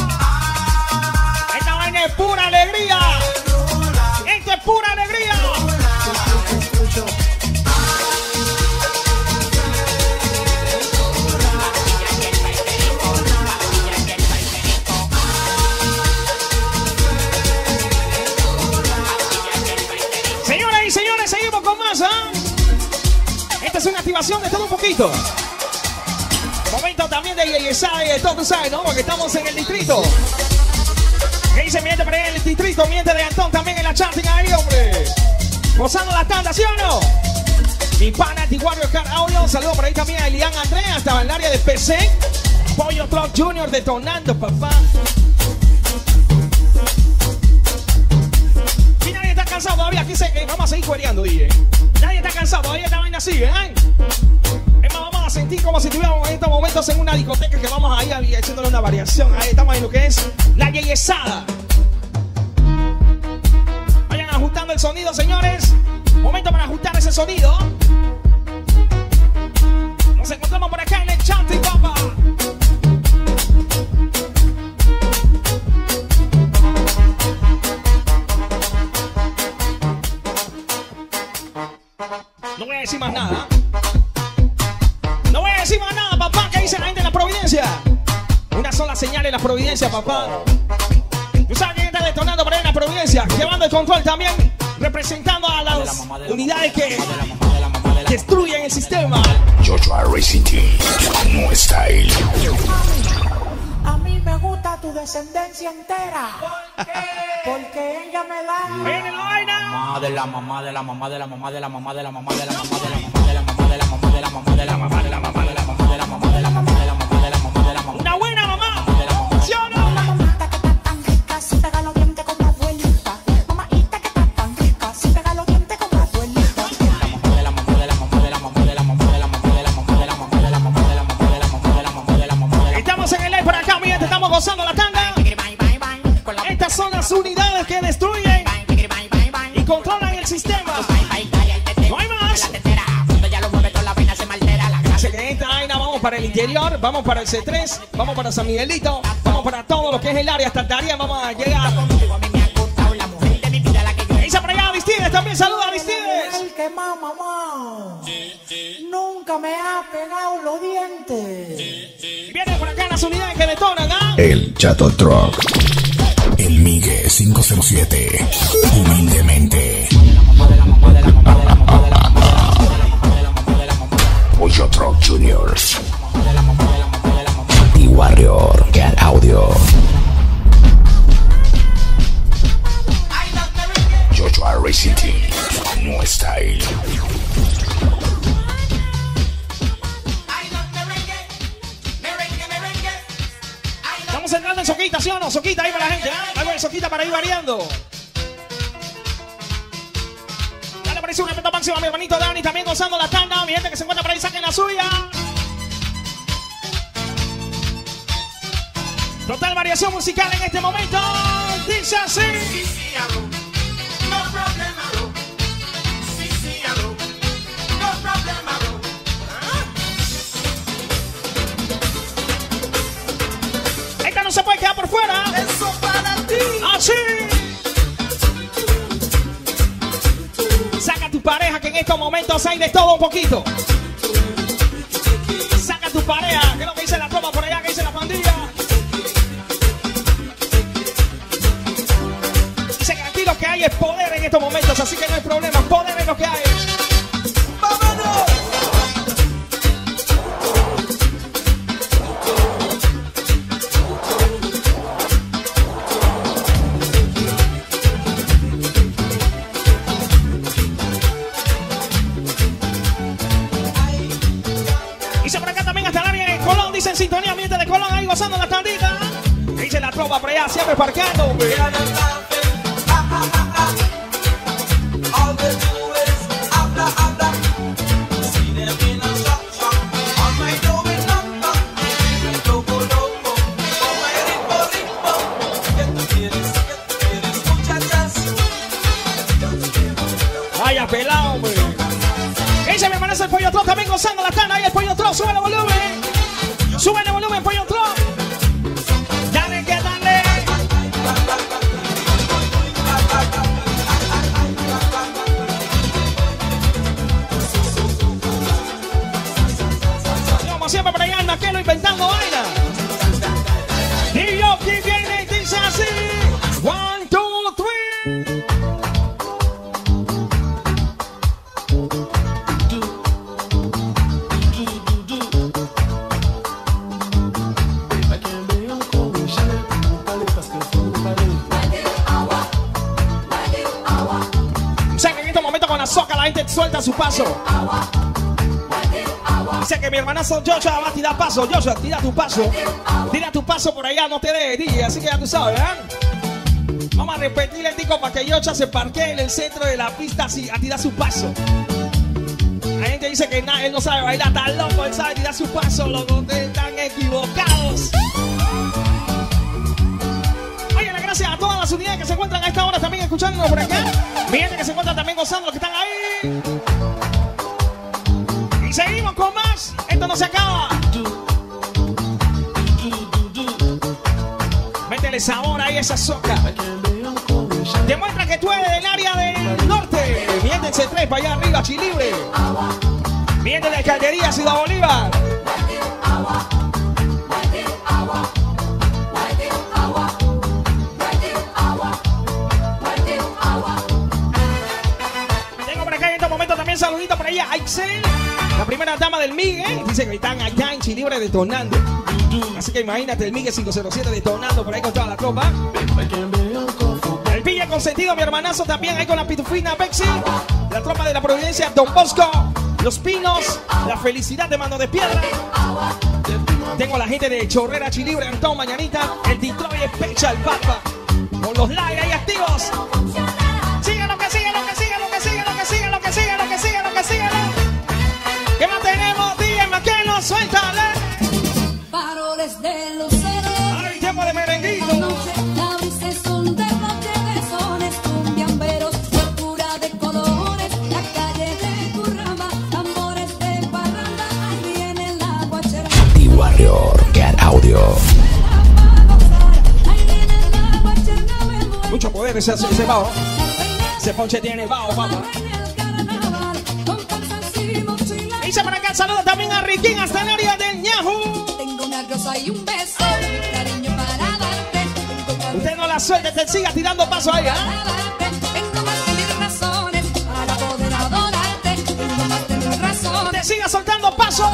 Esta vaina es pura alegría. Esto es pura alegría. Señoras y señores, seguimos con más, Esta es una activación de todo un poquito. Momento también de Yeyesada y de todo, tú sabes, ¿no? Porque estamos en el distrito. ¿Qué dice mi gente por ahí en el distrito? Mi gente de Antón también en la chanting ahí, hombre. Gozando la tanda, ¿sí o no? Mi pana Tiguario Car Audio. Saludo por ahí también a Elian Andrés, hasta el área de PC. Pollo Truck Junior detonando, papá. Y nadie está cansado todavía. Aquí vamos a seguir cuereando, DJ. Nadie está cansado, todavía esta vaina sigue, Vamos a sentir como si estuviéramos en estos momentos en una discoteca que vamos ahí haciéndole una variación. Ahí estamos en lo que es la Yeyesada. Vayan ajustando el sonido, señores. Momento para ajustar ese sonido. Nos encontramos por acá en el Chanting, papá. No voy a decir más nada. No voy a decir más nada, papá. ¿Qué dice la gente de la Providencia? Una sola señal en la Providencia, papá. ¿Tú sabes quién está detonando por ahí en la Providencia? Llevando el control también, representando a las unidades que destruyen el sistema. Joshua Racing Team, no style. A mí me gusta tu descendencia entera. ¿Por qué? Porque ella me da. ¡Viene la vaina! Mamá de la mamá de la mamá de la mamá de la mamá de la mamá de la mamá de la mamá de la mamá de la mamá de la mamá de la mamá de la mamá de la mamá de la mamá de la mamá de la mamá de la mamá de la mamá. ¡Una buena mamá! ¿Sí o no? Mamita que está tan rica, si pega los dientes como abuelita. Mamita que está tan rica, si pega los dientes como abuelita. La mamá de la mamá de la mamá de la mamá de la mamá de la mamá de la mamá de la mamá de la mamá de la mamá de la mamá de la mamá de la mamá de la. Estamos en el live por acá, mi gente, estamos gozando la tanda. Estas son las unidades que destruyen y controlan el sistema. No hay más. Así que en esta vaina vamos para el interior, vamos para el C3, vamos para San Miguelito, vamos para todo lo que es el área, hasta Darien vamos a llegar. Dice por allá Aristides, también saluda a Aristides. El que mamá nunca me ha pegado los dientes. Vienen por acá las unidades que detonan, El Chato Truck. El Migue 507. Humildemente. Pollo Truck Juniors. Y Warrior Cat Audio. Joshua Racing Team, no style. Estamos entrando en Soquita, ¿sí o no? Soquita ahí para la gente, algo de Soquita para ir variando. Dale por ahí un respeto máximo a mi hermanito Dani, también gozando la tanda. Mi gente que se encuentra por ahí, saquen la suya. Total variación musical en este momento. Dice así. No problema, bro. Sí, bro. No problema, bro. Esta no se puede quedar por fuera. Eso para ti. Así. Saca a tu pareja que en estos momentos hay de todo un poquito. Saca a tu pareja, que es lo que dice la tropa por allá, que dice la pandilla. Dice que aquí lo que hay es poder en estos momentos, así que no hay problema, poder es lo que hay. ¡Vámonos! Dice por acá también hasta el área de Colón, dice en sintonía, ambiente de Colón, ahí gozando la tandita. Dice la tropa por allá, siempre parqueando, hombre. Vaya pelado, hombre. el Pollo Tro también gozando la tanda. Ahí el Pollo Tro, sube el volumen. Sube el volumen, Pollo Tro. Dale que dale. Como siempre por allá el Maquelo inventando vaina. Y yo que viene y dice así. 1, 2, 3. Sé que en estos momentos con la soca la gente suelta su paso. Dice que mi hermanazo Joshua va a tirar paso. Joshua, tira tu paso. Tira tu paso por allá, no te dejes, DJ. Así que ya tú sabes, ¿verdad? Vamos a repetirle el tico para que Joshua se parquee en el centro de la pista así, a tirar su paso. La gente dice que él no sabe bailar, está loco, él sabe tirar su paso. Loco, ustedes están equivocados. Oye, gracias a todas las unidades que se encuentran a esta hora también escuchándonos por acá. Mi gente que se encuentra también gozando, los que están ahí. Seguimos con más. Esto no se acaba. Métele sabor ahí a esa soca. Demuestra que tú eres del área del norte. Miéntense 3 para allá arriba, Chilibre. Miéntenle Alcaldería, Ciudad Bolívar. Tengo por acá en estos momentos también saludito por allá. Aixel. La primera dama del Migue, dice que están allá en Chilibre detonando. Así que imagínate el Migue 507 detonando por ahí con toda la tropa. El Villa Consentido, mi hermanazo también ahí con la Pitufina Bexi. La tropa de la Providencia, Don Bosco. Los Pinos, la Felicidad de Mano de Piedra. Tengo la gente de Chorrera, Chilibre, Antón, Mañanita. El Detroit, Pecha, el Papa. Con los likes ahí activos. Sigue lo que sigue, lo que sigue, lo que sigue, lo que sigue, lo que sigue, lo que sigue, lo que sigue. ¿Qué más tenemos? Dígame que nos suéltale. Faroles de luceros. Hay tiempo de merenguito. La brisa es un derroche de sones, cumbiamberos, locura de colores, la calle de Curramba, tambores de parranda, ahí viene la guachera. The Warrior Get Audio. Mucho poder ese bajo. Ese ponche tiene bajo, papá. Dice por acá, saludos también a Riquín hasta el área del Ñajú. Tengo una rosa y un beso, mi cariño para darte. Usted no la suelte, te siga tirando paso ahí, ¿ah? Tengo más de 1000 razones para poder adorarte. Tengo más de 1000 razones. Te siga soltando paso.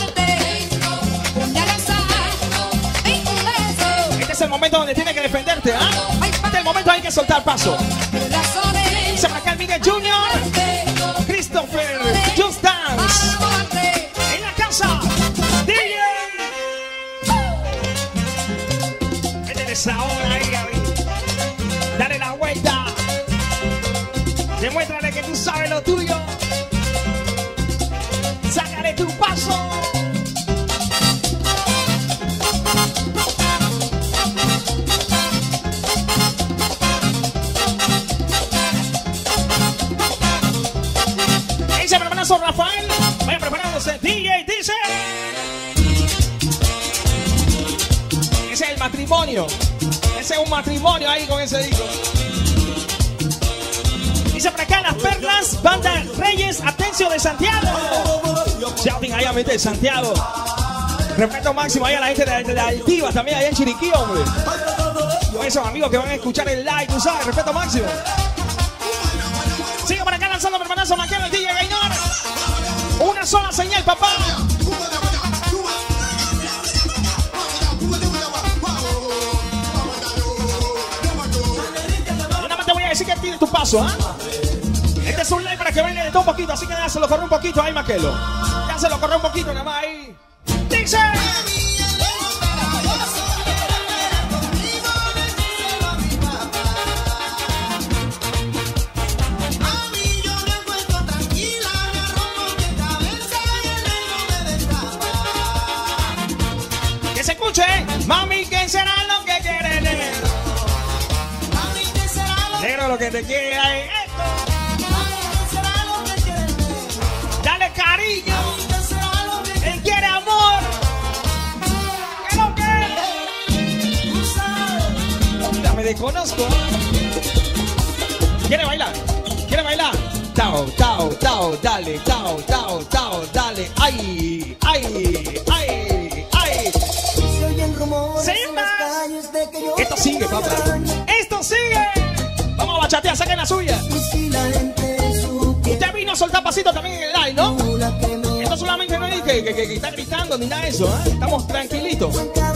Este es el momento donde tiene que defenderte, ¿ah? Este es el momento en que hay que soltar paso. Dice por acá el Miguel Junior. Christopher, Just Dance. En la casa, DJ. Métele esa hora ahí, Gaby. Dale la vuelta. Demuéstrale que tú sabes lo tuyo. Sácale tu paso. Dice mi hermanazo Rafael. Vaya preparándose. DJ dice. Ese es el matrimonio. Ese es un matrimonio ahí con ese disco. Dice por acá las perlas. Banda Reyes Atencio de Santiago. Shouting ahí a mente de Santiago. Respeto máximo ahí a la gente de la Altiva también allá en Chiriquí, hombre. Con esos amigos que van a escuchar el live, tú sabes, respeto máximo. Sigue por acá lanzando mi hermanazo Maquero, el DJ Gaynor. Una sola señal, papá. Yo nada más te voy a decir que tires tu paso, ¿ah? Este es un live para que baile de todo un poquito, así que dáselo correr un poquito ahí, Maquelo. Dáselo correr un poquito nada más ahí. ¡Dice! Que se escuche, mami, ¿qué será lo que quiere negro? Mami, ¿qué será lo que negro lo que te quiere ahí? Esto. Mami, ¿qué será lo que quiere negro? Dale cariño. desconozco. ¿Quiere bailar? ¿Quiere bailar? Tao, tao, tao, dale, tao, tao, tao, dale. Ay, ay, ay, ay. Esto sigue, papá. Esto sigue. Vamos a bachatear, saquen la suya. Usted vino a soltar pasito también en el live, ¿no? Esto solamente no es que está gritando ni nada de eso, ¿eh? Estamos tranquilitos.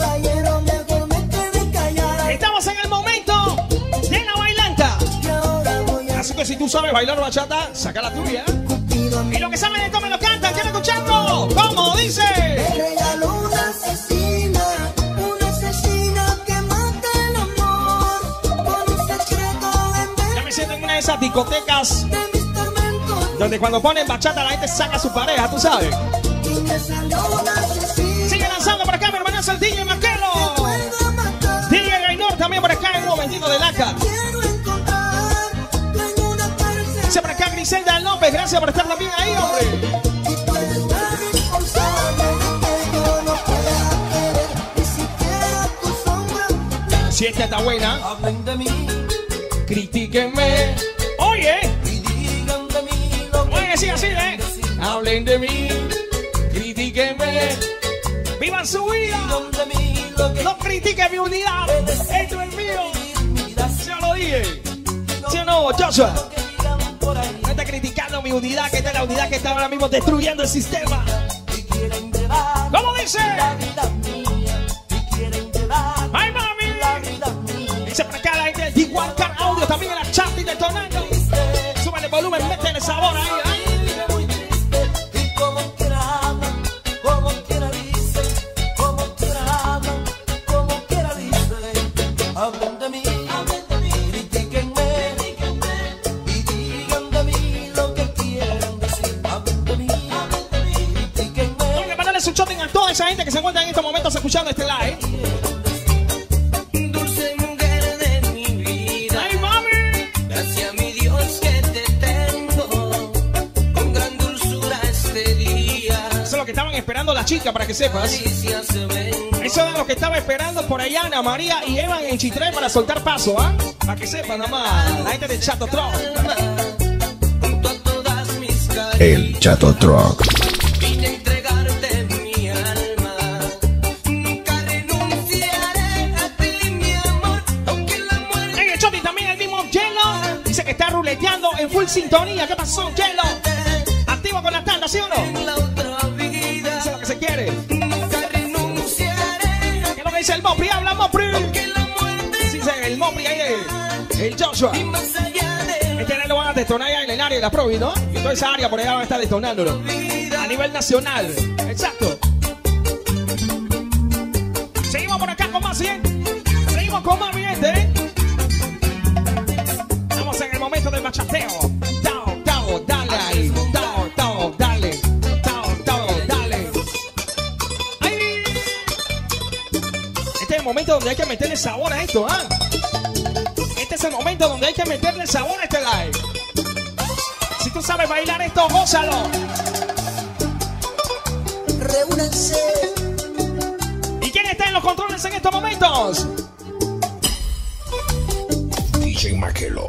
Estamos en el momento de la bailanta. Así que si tú sabes bailar bachata, saca la tuya. Y lo que saben de esto me lo cantan, quiero escucharlo. ¿Cómo dice? Me regaló una asesina que mata el amor con un secreto en vez. Ya me siento en una de esas discotecas donde cuando ponen bachata la gente saca a su pareja, tú sabes. Sigue lanzando por acá mi hermanazo el DJ Maquelo. DJ Gaynor también por acá en un momentito de laca. Dice por acá Griselda López, gracias por estar también ahí, hombre. Si esta está buena, hablen de mí, critíquenme. Oye, oye, sí, así, hablen de mí, critíquenme, vivan su vida, no critiquen mi unidad, esto es mío. ¿Sí o lo dije? ¿Sí o no, Joshua? No está criticando mi unidad, que esta es la unidad que está ahora mismo destruyendo el sistema. ¿Cómo dice? ¡Ay, mami! Dice por acá la gente de Igual Car Audio también en la chat y detonando. Súbale el volumen, métele sabor ahí, hablen de mí, critíquenme y digan de mí lo que quieran decir. Hablen de mí, critíquenme. Tengo que mandarles un shopping a toda esa gente que se encuentra en estos momentos escuchando este live. Dulce mujer de mi vida. ¡Ay, mami! Gracias a mi Dios que te tengo con gran dulzura este día. Eso es lo que estaban esperando las chicas, para que sepas. Eso era lo que estaba esperando por allá Ana María y Evan en Chitré para soltar paso, ¿ah? Para que sepan nada más. La gente del Chato Truck. El Chato Truck. Vine a entregarte mi alma. Nunca renunciaré a ti, mi amor, aunque la muerte. En el Choti también el mismo Hielo dice que está ruleteando en full sintonía. ¿Qué pasó, Hielo? Activo con la tanda, ¿sí o no? En la otra vida. Eso es lo que se quiere. Nunca renunciaré. ¿Qué es lo que dice el Mopri? Habla, Mopri. Sí, dice el Mopri ahí, el Joshua. Y más allá de Este lo van a detonar allá en el área de la Provi, ¿no? Y toda esa área por allá van a estar detonándolo. A nivel nacional. Exacto. Seguimos por acá con más 100. Seguimos con más bien, ¿eh? Estamos en el momento del bachateo. Tao, tao, dale ahí. Tao, tao, dale. Tao, tao, dale. ¡Ay! Este es el momento donde hay que meterle sabor a esto, ¿ah? Este es el momento donde hay que meterle sabor a este live. Si tú sabes bailar esto, gózalo. reúnanse. ¿Y quién está en los controles en estos momentos? DJ Maquelo.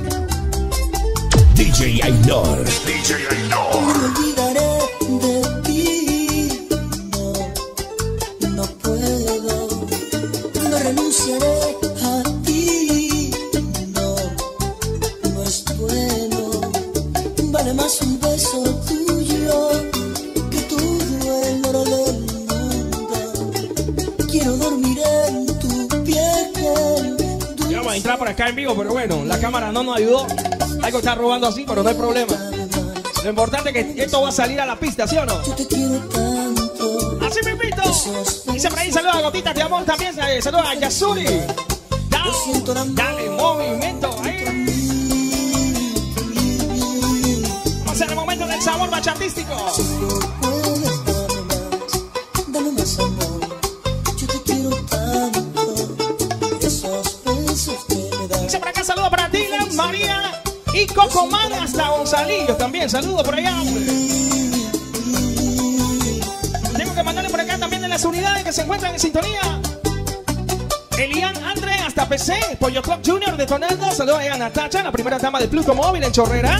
DJ Ainor. DJ No Ainor. me olvidaré de ti. No puedo. No renunciaré a ti. No es bueno. Vale más un beso tuyo que todo el oro del mundo. Quiero dormir en tu piel. Ya vamos a entrar por acá en vivo, pero bueno, la cámara no nos ayudó. Algo está robando así, pero no hay problema. Lo importante es que esto va a salir a la pista, ¿sí o no? Así me invito. Dice por ahí, saludos a Gotitas de Amor también. Saludos a Yasuri. Dale movimiento ahí. Vamos a hacer el momento del sabor bachatístico. Dame más amor. Yo te quiero tanto. Esos besos que me das. Dice por acá, saludos para Dylan, María y Cocomán hasta Gonzalillo también. Saludos por allá, hombre. Tengo que mandarle por acá también de las unidades que se encuentran en sintonía. Elian André hasta Margarita PC, Pollo Club Junior de Tonaldo. Saludos a Natacha, la primera dama de Pluto Móvil en Chorrera.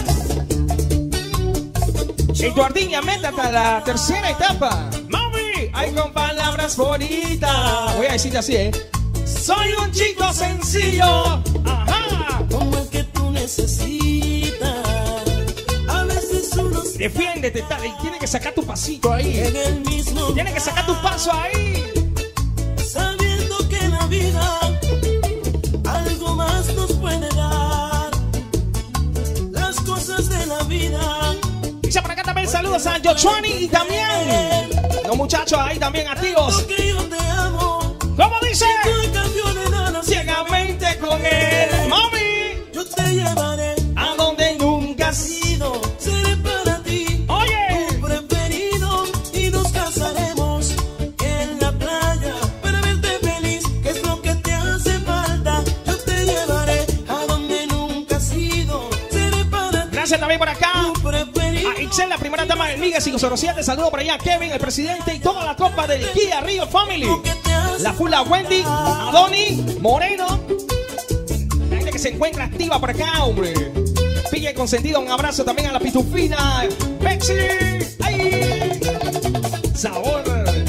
Eduardiña, métate a la tercera etapa. Mami, hay con palabras bonitas. Voy a decirte así, soy un chico sencillo. Ajá. Como el que tú necesitas. A veces uno defiéndete, tal, y tiene que sacar tu pasito ahí. en el mismo Tiene que sacar tu paso ahí. sabiendo que la vida algo más nos puede dar. Las cosas de la vida. Dice por acá también saludos a Jochuani y también los muchachos ahí también activos. Que yo te amo. ¿Cómo dice? Soy campeón de nada. Ciegamente con él. Mami, Yo te llevaré a donde nunca has ido. seré para ti Oye, tu preferido y nos casaremos en la playa para verte feliz, que es lo que te hace falta. Yo te llevaré a donde nunca has ido, seré para ti gracias también por acá. tu preferido. A Ixel, la primera dama del Liga 507. Saludos por allá a Kevin, el presidente, y toda la tropa del Kia Río Family. La Fula Wendy, Adoni, Moreno. La gente que se encuentra activa por acá, hombre. Pilla y consentido, un abrazo también a la Pitufina. Bexi. ¡Ay! Sabor.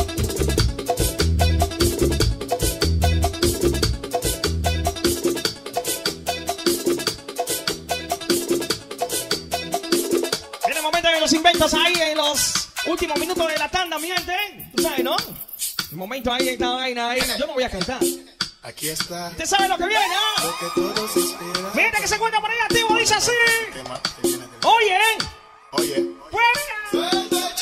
En el momento de los inventos ahí, en los últimos minutos de la tanda, mi gente. Tú sabes, ¿no? El momento ahí, esta vaina ahí. Yo no voy a cantar. Aquí está. ¿Usted sabe lo que viene, no? Lo que todos esperan. Mi gente que se encuentra por ahí activo, dice así. Oye, Oye. fuera.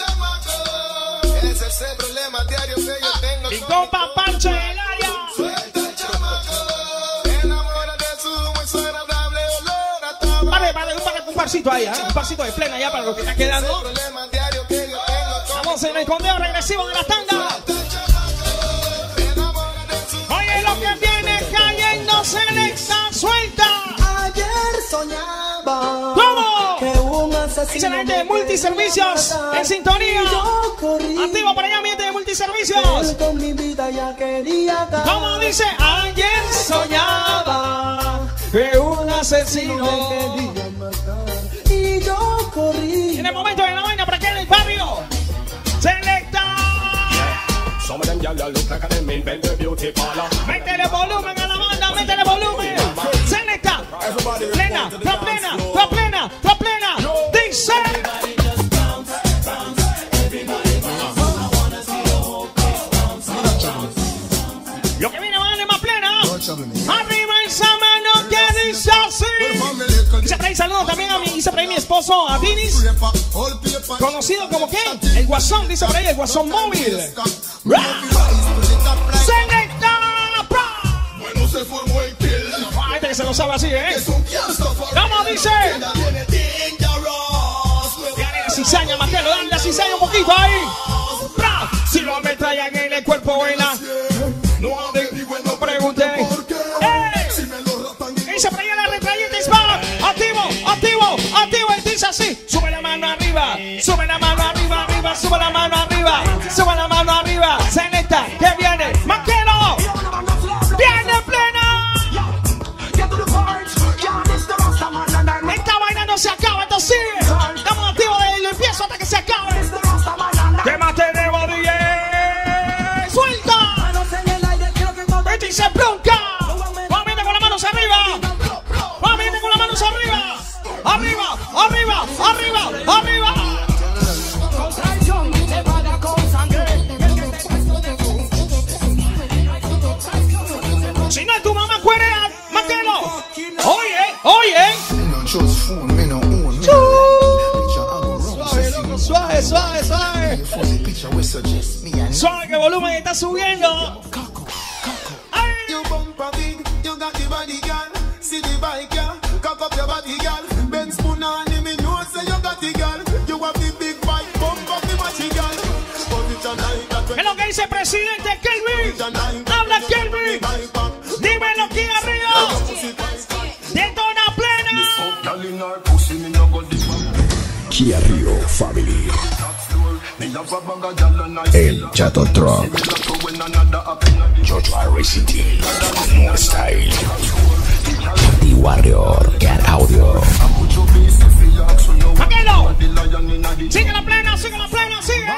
Ese es el problema diario que yo tengo. Y compa Pancho en el área. Suelta el chamaco. Enamora de su muy agradable olor a tabaco. Vale, un parcito ahí, un parcito de plena ya para lo que está quedando. Problema diario que yo tengo. Vamos en el conteo regresivo de la tanda. Oye, lo que viene cayendo selecta, suelta. Ayer soñaba ¿Cómo? que un asesino Dice la gente de Multiservicios en sintonía. Activo por allá, mi gente de Multiservicios. con mi vida ya quería acabar. ¿Cómo dice? Ayer soñaba que un asesino. quería matar y yo corrí. En el momento de la vaina para que en el barrio. Selecta. Some of them gyal a look like a them invent the beauty parlor. Métele volumen a la banda, métele volumen. Selecta. Plena, la plena, la plena, la plena. Dice. Lo que viene va a darle más plena. Arriba esa mano que dice así. Y se trae saludos también a mi, y se trae mi esposo a Dinis, conocido como ¿qué? El Guasón, dice por ahí, el Guasón móvil. Selecta. Bueno, se formó el kill. Ah, este que se lo sabe así, ¿eh? ¿Cómo dice? Dale la cizaña, Mateo, dale la cizaña un poquito ahí. ¡Bra! Si lo ametrallan en el cuerpo, buena. No pregunte. Y se traía la retrayeta, es va. Activo, activo, activo. Y dice así. Sube la mano arriba, sube la mano arriba, arriba, sube la mano arriba, sube la mano arriba. Selecta, que viene, Maquero. Viene plena. Esta vaina no se acaba, esto sigue. Estamos activos desde el empiezo hasta que se acabe. ¡Que mate de bodille! ¡Suelta! ¡Este se bronca! ¡Vamos con las manos arriba! ¡Vamos con las manos arriba! ¡Arriba! ¡Arriba! ¡Arriba! ¡Arriba! Si no es tu mamá, cuerea, mátelo. Oye, oye. Suave, suave, suave. Suave, que el volumen está subiendo. Ay. Es lo que dice el presidente Kelvin. Habla Kelvin. Dímelo aquí arriba. Detona plena. Kia Rio Family. El Chato Truck. Joshua Electricity, No Style, The Warrior, Get Audio. ¡Aquelo! ¡Sigue la plena, sigue la plena, sigue!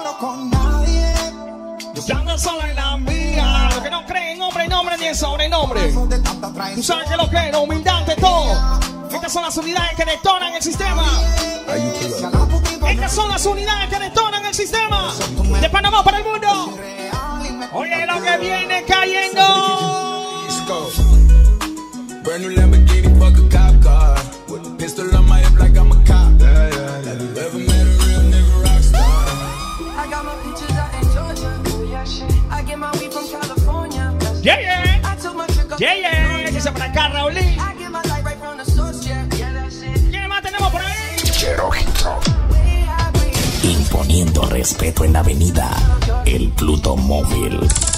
Yo ando solo en la mía. Los que no creen en hombre, nombre ni en sobrenombre. Tú sabes que lo que es, humildad ante todo. Estas son las unidades que detonan el sistema. Estas son las unidades que detonan el sistema. De Panamá para el mundo. Oye lo que viene cayendo. Brand new Lamborghini, fuck a cop car. With a pistol on my hip like I'm a cop. Have you ever met a real nigga rock star? I got my peaches out in Georgia. Yeah, shit. I get my weed from California. Yeah, yeah. I took my trick up. Yeah, yeah. Dice por acá, Raulín. I get my light right from the source, yeah. Yeah, that's it. ¿Quién más tenemos por ahí? Cherokee Truck. Imponiendo respeto en la avenida, el Pluto Móvil.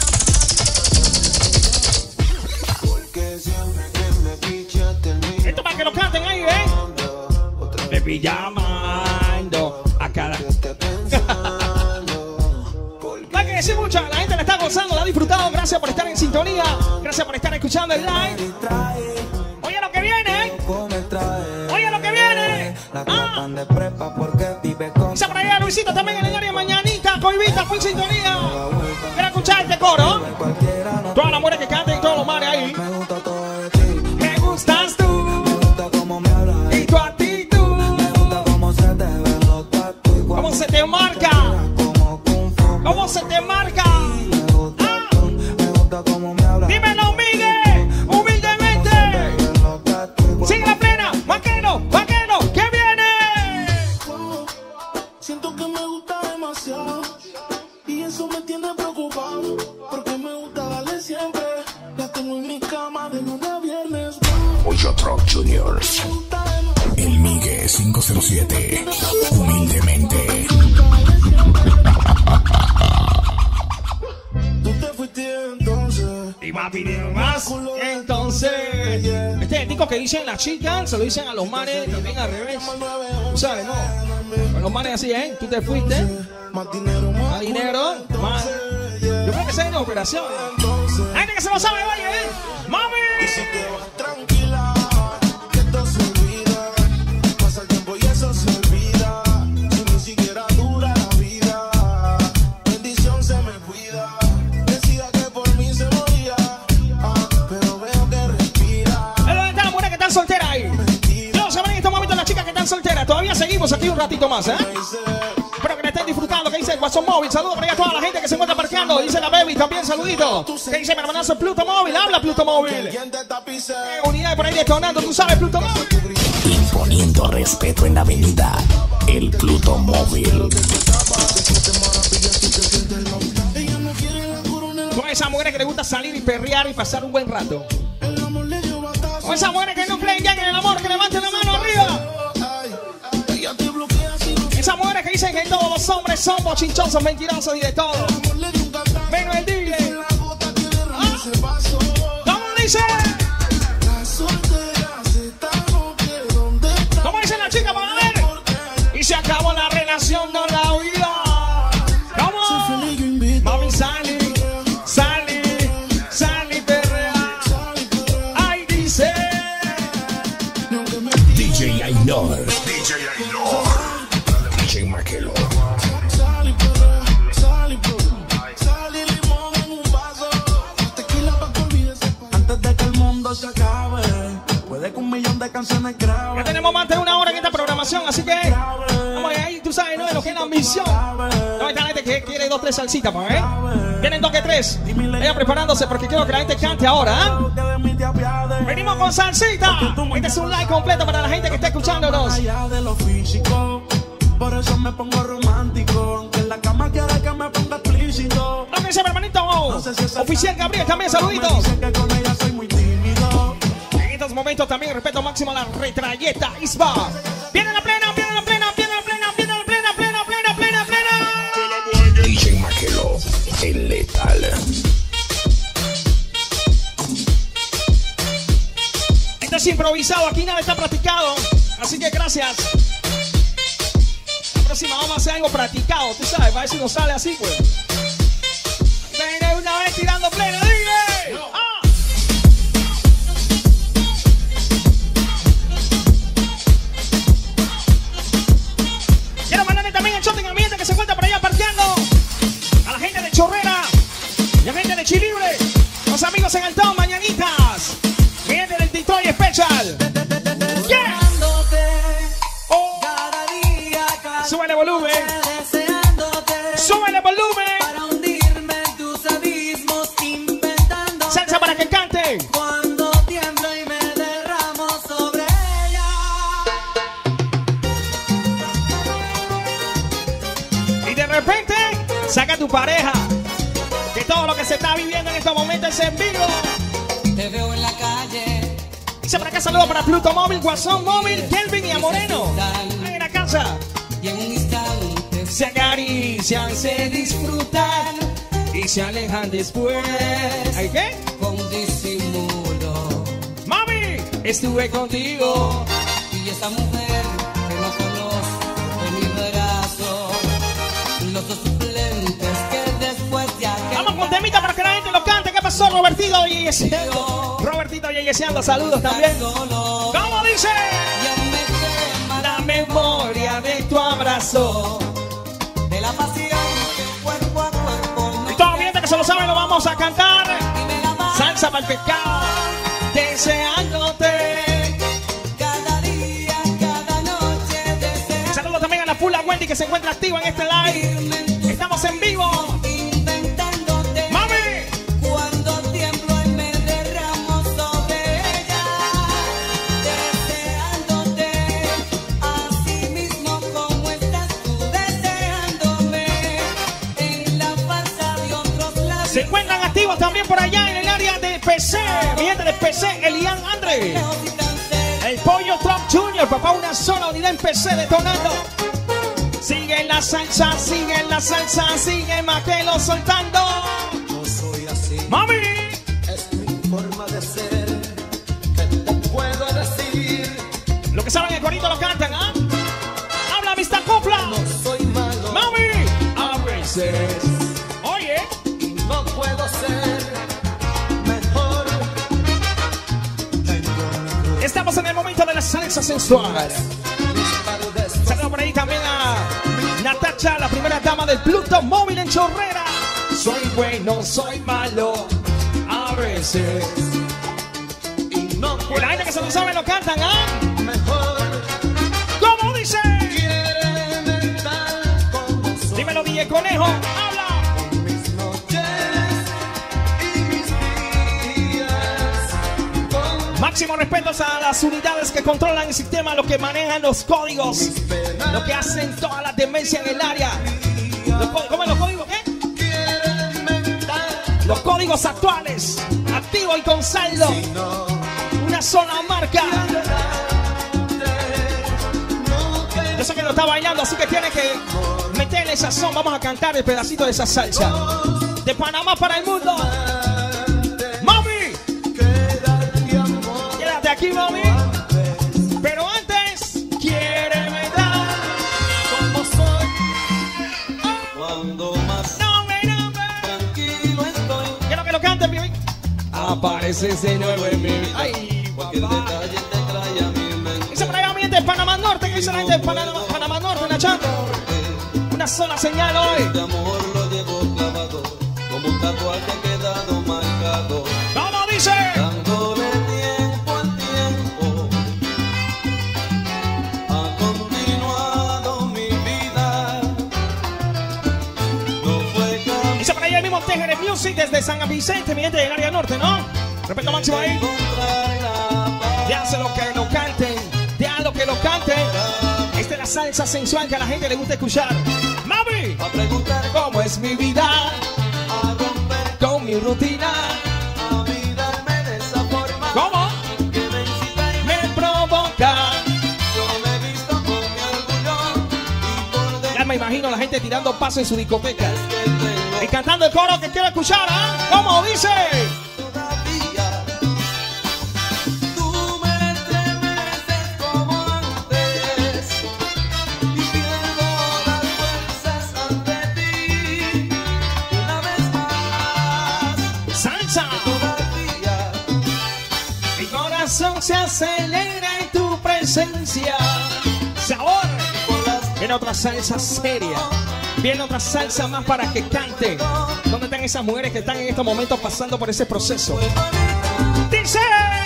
Esto para que lo canten ahí, ¿eh? Me pijamando a cada... No hay que decir mucho, la gente la está gozando, la ha disfrutado. Gracias por estar en sintonía, gracias por estar escuchando el live. Oye lo que viene, ¿eh? Oye lo que viene. Dice por ahí a Luisito también en el área mañanita, Coivita, fue en sintonía. Quiero escuchar este coro. Todas las mujeres que canten, todos los mares ahí. Me gustas tú y tu actitud. ¿Cómo se te marca? ¿Cómo se te marca? Dímelo, humilde, humildemente. Sigue la plena, vaquero, vaquero, ¿qué viene? Siento que me gusta demasiado y eso me tiene preocupado porque me gusta darle siempre. La tengo en mi cama de lunes a viernes. Pollo Truck Juniors. El Migue 507. Humildemente. Tú te fuiste entonces. Y va a pedir más. Entonces, este es el tico que dicen las chicas, se lo dicen a los manes también al revés. ¿Sabes, no? Con los manes así, ¿eh? Tú te fuiste. Más dinero, más. Yo creo que esa es una operación. Hay gente que se lo sabe, oye, ¿eh? ¡Mami! Y si te vas tranquila, que esto se olvida. Pasa el tiempo y eso se olvida. Si ni siquiera dura la vida, bendición se me cuida. Decía que por mí se moría, pero veo que respira. ¿Dónde están las mujeres que están solteras ahí? No, se ven en estos momentos las chicas que están solteras. Todavía seguimos aquí un ratito más, ¿eh? Espero que le estén disfrutando. ¿Qué dice el Guasón Móvil? Saludos para a toda la gente que se encuentra parqueando. Dice la Baby, también saludito. ¿Qué dice mi hermanazo Pluto Móvil? Habla Pluto Móvil. Unidad por ahí detonando, tú sabes, Pluto Móvil. Imponiendo respeto en la avenida, el Pluto Móvil. Con esas mujeres que les gusta salir y perrear y pasar un buen rato. Con esas mujeres que no creen ya en el amor, que levanten la mano arriba. Esas mujeres que dicen que todos los hombres son bochinchosos, mentirosos y de todo. Menos el DJ. ¿Cómo dice? ¿Cómo dice la chica para ver? Y se acabó la relación, no la vida. ¿Cómo? Mami, salí, salí, salí, perrea. Ay, dice. DJ Ainor. DJ Ainor. DJ Maquelo. Antes de que el mundo se acabe, puede que 1,000,000 de canciones grabe. Ya tenemos más de una hora en esta programación, así que vamos ahí, tú sabes, ¿no? De lo que es la ambición. No hay tanta gente que quiere 2, 3 salsitas, pues, ¿eh? Tienen 2 que 3. Vayan preparándose porque quiero que la gente cante ahora, ¿eh? Venimos con salsita. Este es un like completo para la gente que está escuchándonos. Por eso me pongo romántico, aunque en la cama quiere que me ponga explícito. Lo que dice mi hermanito Oficial Gabriel, también saluditos. En estos momentos también respeto máximo a la retrayeta Isba. Viene la plena, viene la plena, viene la plena, viene la plena, plena, plena, plena, plena. DJ Maquelo, el letal. Esto es improvisado, aquí nada está practicado. Así que gracias. La próxima vamos a hacer algo practicado, tú sabes, para ver si nos sale así, pues. Viene una vez tirando plena, dile. de repente saca tu pareja, que todo lo que se está viviendo en estos momentos es en vivo. Te veo en la calle. Dice por acá saludos para Pluto Móvil, Guasón Móvil, Kelvin y a Moreno. Ahí en la casa. Y en un instante se acarician, se disfrutan y se alejan después. ¿Ay qué? Con disimulo. Mami, estuve contigo. Y esa mujer que no conozco en mi brazo. Los dos suplentes que después de aquel. Vamos con temita para que la gente lo cante. ¿Qué pasó, Robertito Yeyeseando? Robertito Yeyeseando, saludos también. ¿Cómo dice? Ya me quema la memoria de tu abrazo. De la pasión que cuerpo a cuerpo. Y todo bien, que se lo saben, lo vamos a cantar. Salsa para el pescado. Deseándote. Cada día, cada noche deseándote. Saludos también a la Pula Wendy que se encuentra activa en este live. Estamos en vivo. Inventándote. ¡Mami! Cuando tiemblo y me derramo sobre ella. Deseándote. Así mismo como estás tú deseándome. En la falsa de otros labios. Se encuentran activos también por allá en el área de PC. Mi gente de PC, Elian Andre. El Pollo Trump Jr., papá, una sola unidad en PC detonando. Sigue la salsa, sigue Maquelo soltando. No soy así. ¡Mami! Es mi forma de ser. ¿Qué te puedo decir? Lo que saben el corito lo cantan, ¿ah? ¡Habla, Mr. Copla! No soy malo. ¡Mami! A veces. Oye. Y no puedo ser mejor. Estamos en el momento de la salsa sensual. Saludos por ahí también a Natacha, la primera dama del Pluto Móvil en Chorrera. Soy bueno, soy malo, a veces. Y no Y la gente que se lo sabe lo cantan, ¿ah? mejor. ¿Cómo dice? Quiéreme tal como soy. Dímelo, DJ Conejo, habla. Mis noches y mis días. Máximo respeto a las unidades que controlan el sistema, los que manejan los códigos, los que hacen toda la demencia en el área. ¿Cómo es los códigos? ¿Qué? Los códigos actuales, activo y con saldo. Una sola marca. Yo sé que lo está bailando, así que tiene que meterle sazón. Vamos a cantar el pedacito de esa salsa. De Panamá para el mundo. ¡Mami! Quédate aquí, mami. Pero antes, quiéreme dar como soy. Cuando más tranquilo estoy. Quiero que lo canten, mi. Apareces de nuevo en mi. Ay, cualquier detalle te trae a mi mente. Dice por ahí, mi gente de Panamá Norte. ¿Qué dice la gente de Panamá Norte, Nachando? Una sola señal hoy. Este amor lo llevo clavado, como un tatuaje ha quedado marcado. ¿Cómo dice? Dándole tiempo al tiempo, ha continuado mi vida. No fue capaz Dice por ahí el mismo Tejer Music desde San Vicente, mi gente del área norte, ¿no? Respeto máximo ahí. Déjalo que lo canten, déjalo que lo canten. Esta es la salsa sensual que a la gente le gusta escuchar. ¡Mami! a preguntar ¿Cómo es mi vida? a romper, Con mi rutina. a mirarme de esa forma. ¿Cómo? Que me incita y Me provoca. yo me he visto con mi orgullo y por dentro Ya me imagino la gente tirando paso en su discoteca. que tengo Y cantando el coro que quiero escuchar, ¿ah? ¿Cómo dice? todavía. Tú me estremeces como antes y pierdo las fuerzas ante ti una vez más. ¡Salsa! Todavía Mi corazón se acelera en tu presencia. ¡Sabor! Viene otra salsa seria. Viene otra salsa más para que cante. ¿Dónde están esas mujeres que están en estos momentos pasando por ese proceso? ¡Dice!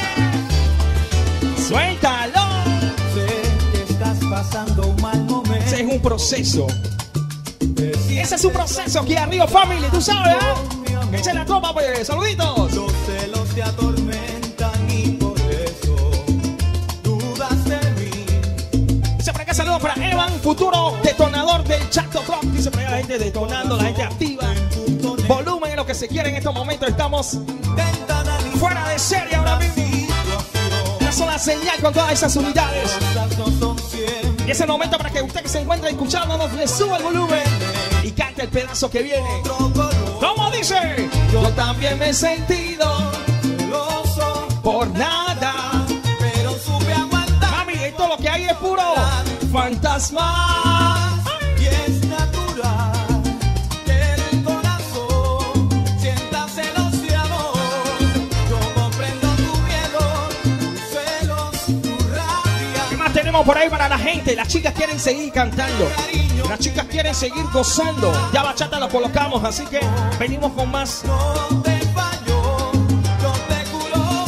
¡Suéltalo! Sé que estás pasando un mal momento. Ese es un proceso. Ese es un proceso aquí arriba, family. ¿Tú sabes, eh? Echa la tropa, pues. ¡Saluditos! Los celos te atormentan y por eso dudas de mí. Dice por acá saludos para Evan, futuro detonador del Chato Rock. Dice por allá la gente detonando, la gente activa. Volumen es lo que se quiere en estos momentos. Estamos fuera de serie ahora mismo. Una sola señal con todas esas unidades. Y es el momento para que usted que se encuentra escuchándonos le suba el volumen y cante el pedazo que viene. ¿Cómo dice? Yo también me he sentido celoso por nada, pero supe aguantar. Mami, esto lo que hay es puro fantasma. Y es natural que el corazón sienta celos de amor. Yo comprendo tu miedo, tus celos, tu rabia. ¿Qué más tenemos por ahí para la gente? Las chicas quieren seguir cantando. Las chicas quieren seguir gozando. Ya bachata lo colocamos, así que venimos con más. No te fallo, yo te juro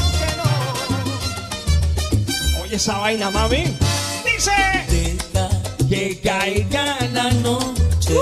que no. Oye esa vaina, mami. Dice: Deja que caiga la noche,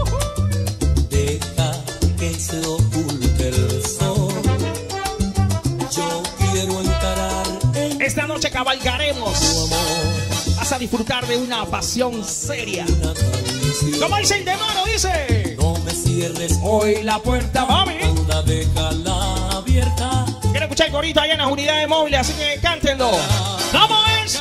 deja que se oculte el sol. Yo quiero encarar en esta noche cabalgaremos. Vas a disfrutar de una pasión seria. ¿Cómo dice el demonio? Dice: no me cierres hoy la puerta, mami. Déjala abierta. Quiero escuchar el corito allá en las unidades móviles, así que cántenlo. ¿Cómo es?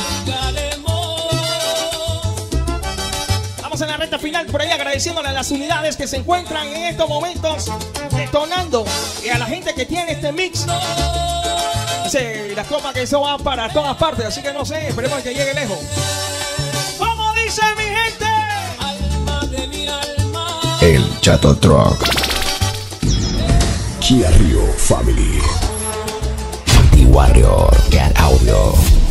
Vamos en la recta final por ahí agradeciéndole a las unidades que se encuentran en estos momentos detonando y a la gente que tiene este mix. Dice la tropa que eso va para todas partes, así que no sé, esperemos que llegue lejos. ¿Cómo dice mi gente? Alma de mi alma. El Chato Truck. Kia Rio Family. The Warrior Cat Audio.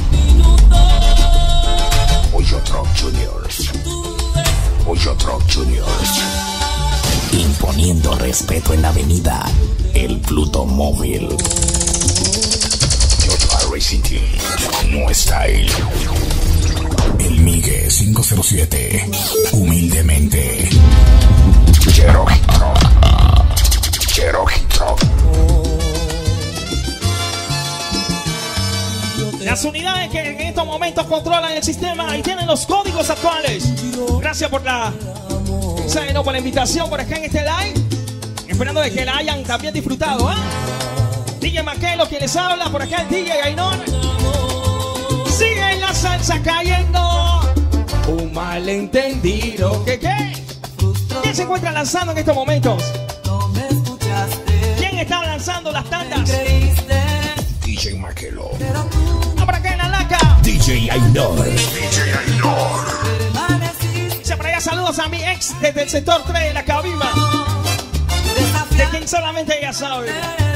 Oyo Truck Juniors. Oyo Truck Juniors. Imponiendo respeto en la avenida. El Pluto Móvil. Joshua Racing Team. No Style. El Migue 507. Humildemente. Cherokee Truck. Cherokee Truck. Las unidades que en estos momentos controlan el sistema y tienen los códigos actuales. Gracias por la invitación por acá en este live. Esperando de que la hayan también disfrutado, ¿eh? DJ Maquelo, quien les habla, por acá el DJ Ainor. Sigue la salsa cayendo. Un malentendido. ¿Qué? ¿Quién se encuentra lanzando en estos momentos? ¿Quién está lanzando las tandas? DJ Maquelo. Por acá en la laca. DJ Ainor. DJ Ainor. Dice por allá saludos a mi ex desde el sector 3 de la cabina. De quien solamente ella sabe.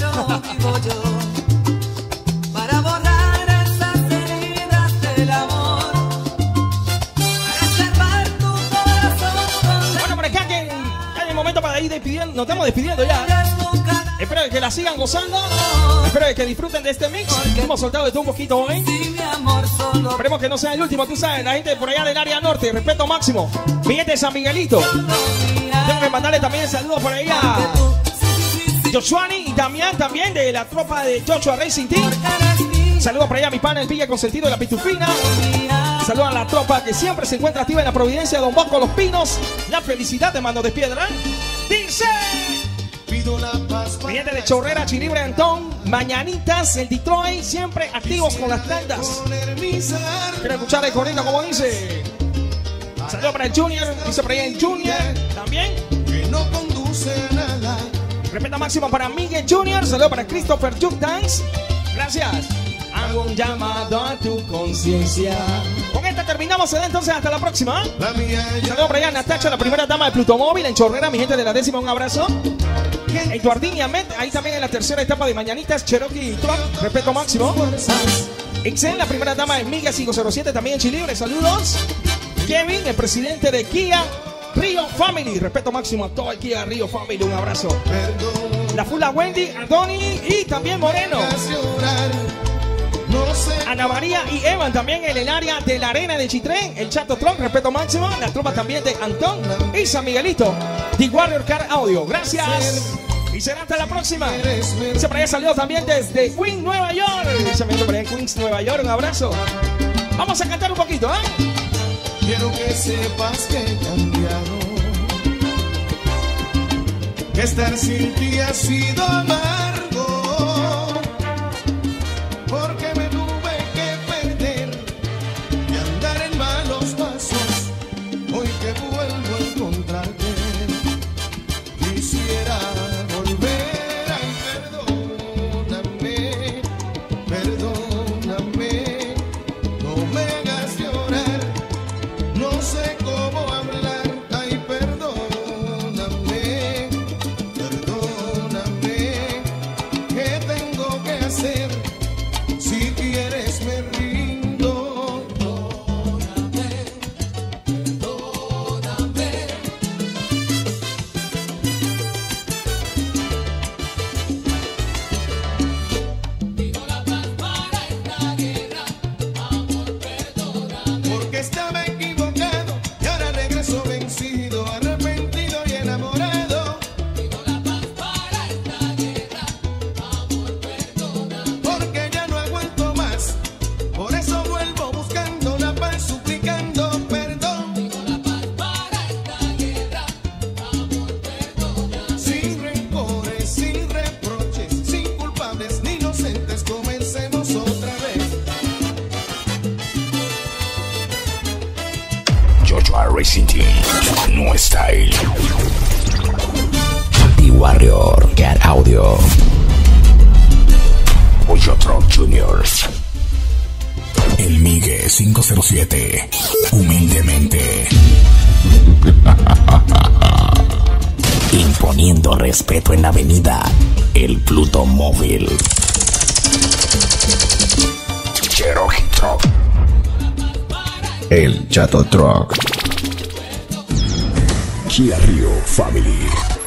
Para borrar esas heridas del amor, para salvar tu corazón. Bueno, por acá que hay un momento para ir despidiendo. Nos estamos despidiendo ya. Espero que la sigan gozando. Espero que disfruten de este mix. Hemos soltado de todo un poquito hoy. Esperemos que no sea el último. Tú sabes, la gente por allá del área norte, respeto máximo. Mi gente de San Miguelito. Tengo que mandarle también saludos por ahí a Joshua y Damián también de la tropa de Joshua Racing Team. Saludos por allá a mi pana el Villa Consentido de la Pitufina. Saludos a la tropa que siempre se encuentra activa en la Providencia de Don Bosco Los Pinos. La felicidad de Mano de Piedra. Dice: mi gente de Chorrera, Chilibre, Antón, Mañanitas, el Detroit, siempre activos con las tandas. Quiero escuchar el corrido como dice. Saludos para el Junior, dice por ahí el Junior también. Respeta máximo para Miguel Junior. Saludos para Christopher Juke Dance. Gracias. Hago un llamado a tu conciencia. Con esta terminamos, entonces hasta la próxima. Saludos para allá a Natacha, la primera dama de Pluto Móvil en Chorrera, mi gente de la 10ª, un abrazo. Eduardín y Ahmed, ahí también en la tercera etapa de Mañanitas, Cherokee Truck, respeto máximo. Excel, la primera dama de Miga 507, también en Chilibre, saludos. Kevin, el presidente de Kia Rio Family, respeto máximo a todo el Kia Rio Family, un abrazo. La Fula Wendy, Adoni y también Moreno. Ana María y Evan también en el área de la Arena de Chitré, el Chato Truck, respeto máximo. La tropa también de Antón y San Miguelito, The Warrior Car Audio. Gracias. Y será hasta la próxima. Dice por allá salió también desde Queens, Nueva York. Dice por allá en Queens, Nueva York, un abrazo. Vamos a cantar un poquito, ¿eh? quiero que sepas que he cambiado, que estar sin ti ha sido amargo, porque me tuve que perder y andar en malos pasos. Hoy que vuelvo a encontrarte, quisiera volver. Ay, perdóname, perdóname, no me hagas llorar, no sé cómo hablar. Ay, perdóname, perdóname, ¿qué tengo que hacer? Si quieres me rindo. Porque estaba equivocado y ahora regreso vencido, arrepentido y enamorado. Porque ya no aguanto más, por eso vuelvo buscando la paz, suplicando perdón. Sin rencores, sin reproches, sin culpables ni inocentes, comencemos otra vez. Joshua Racing Team, No Style. The Warrior, Get Audio. Ocho Truck Juniors. El Migue 507. Humildemente. Imponiendo respeto en la avenida. El Pluto Móvil. Cherokee Truck. El Chato Truck. Kia Rio Family.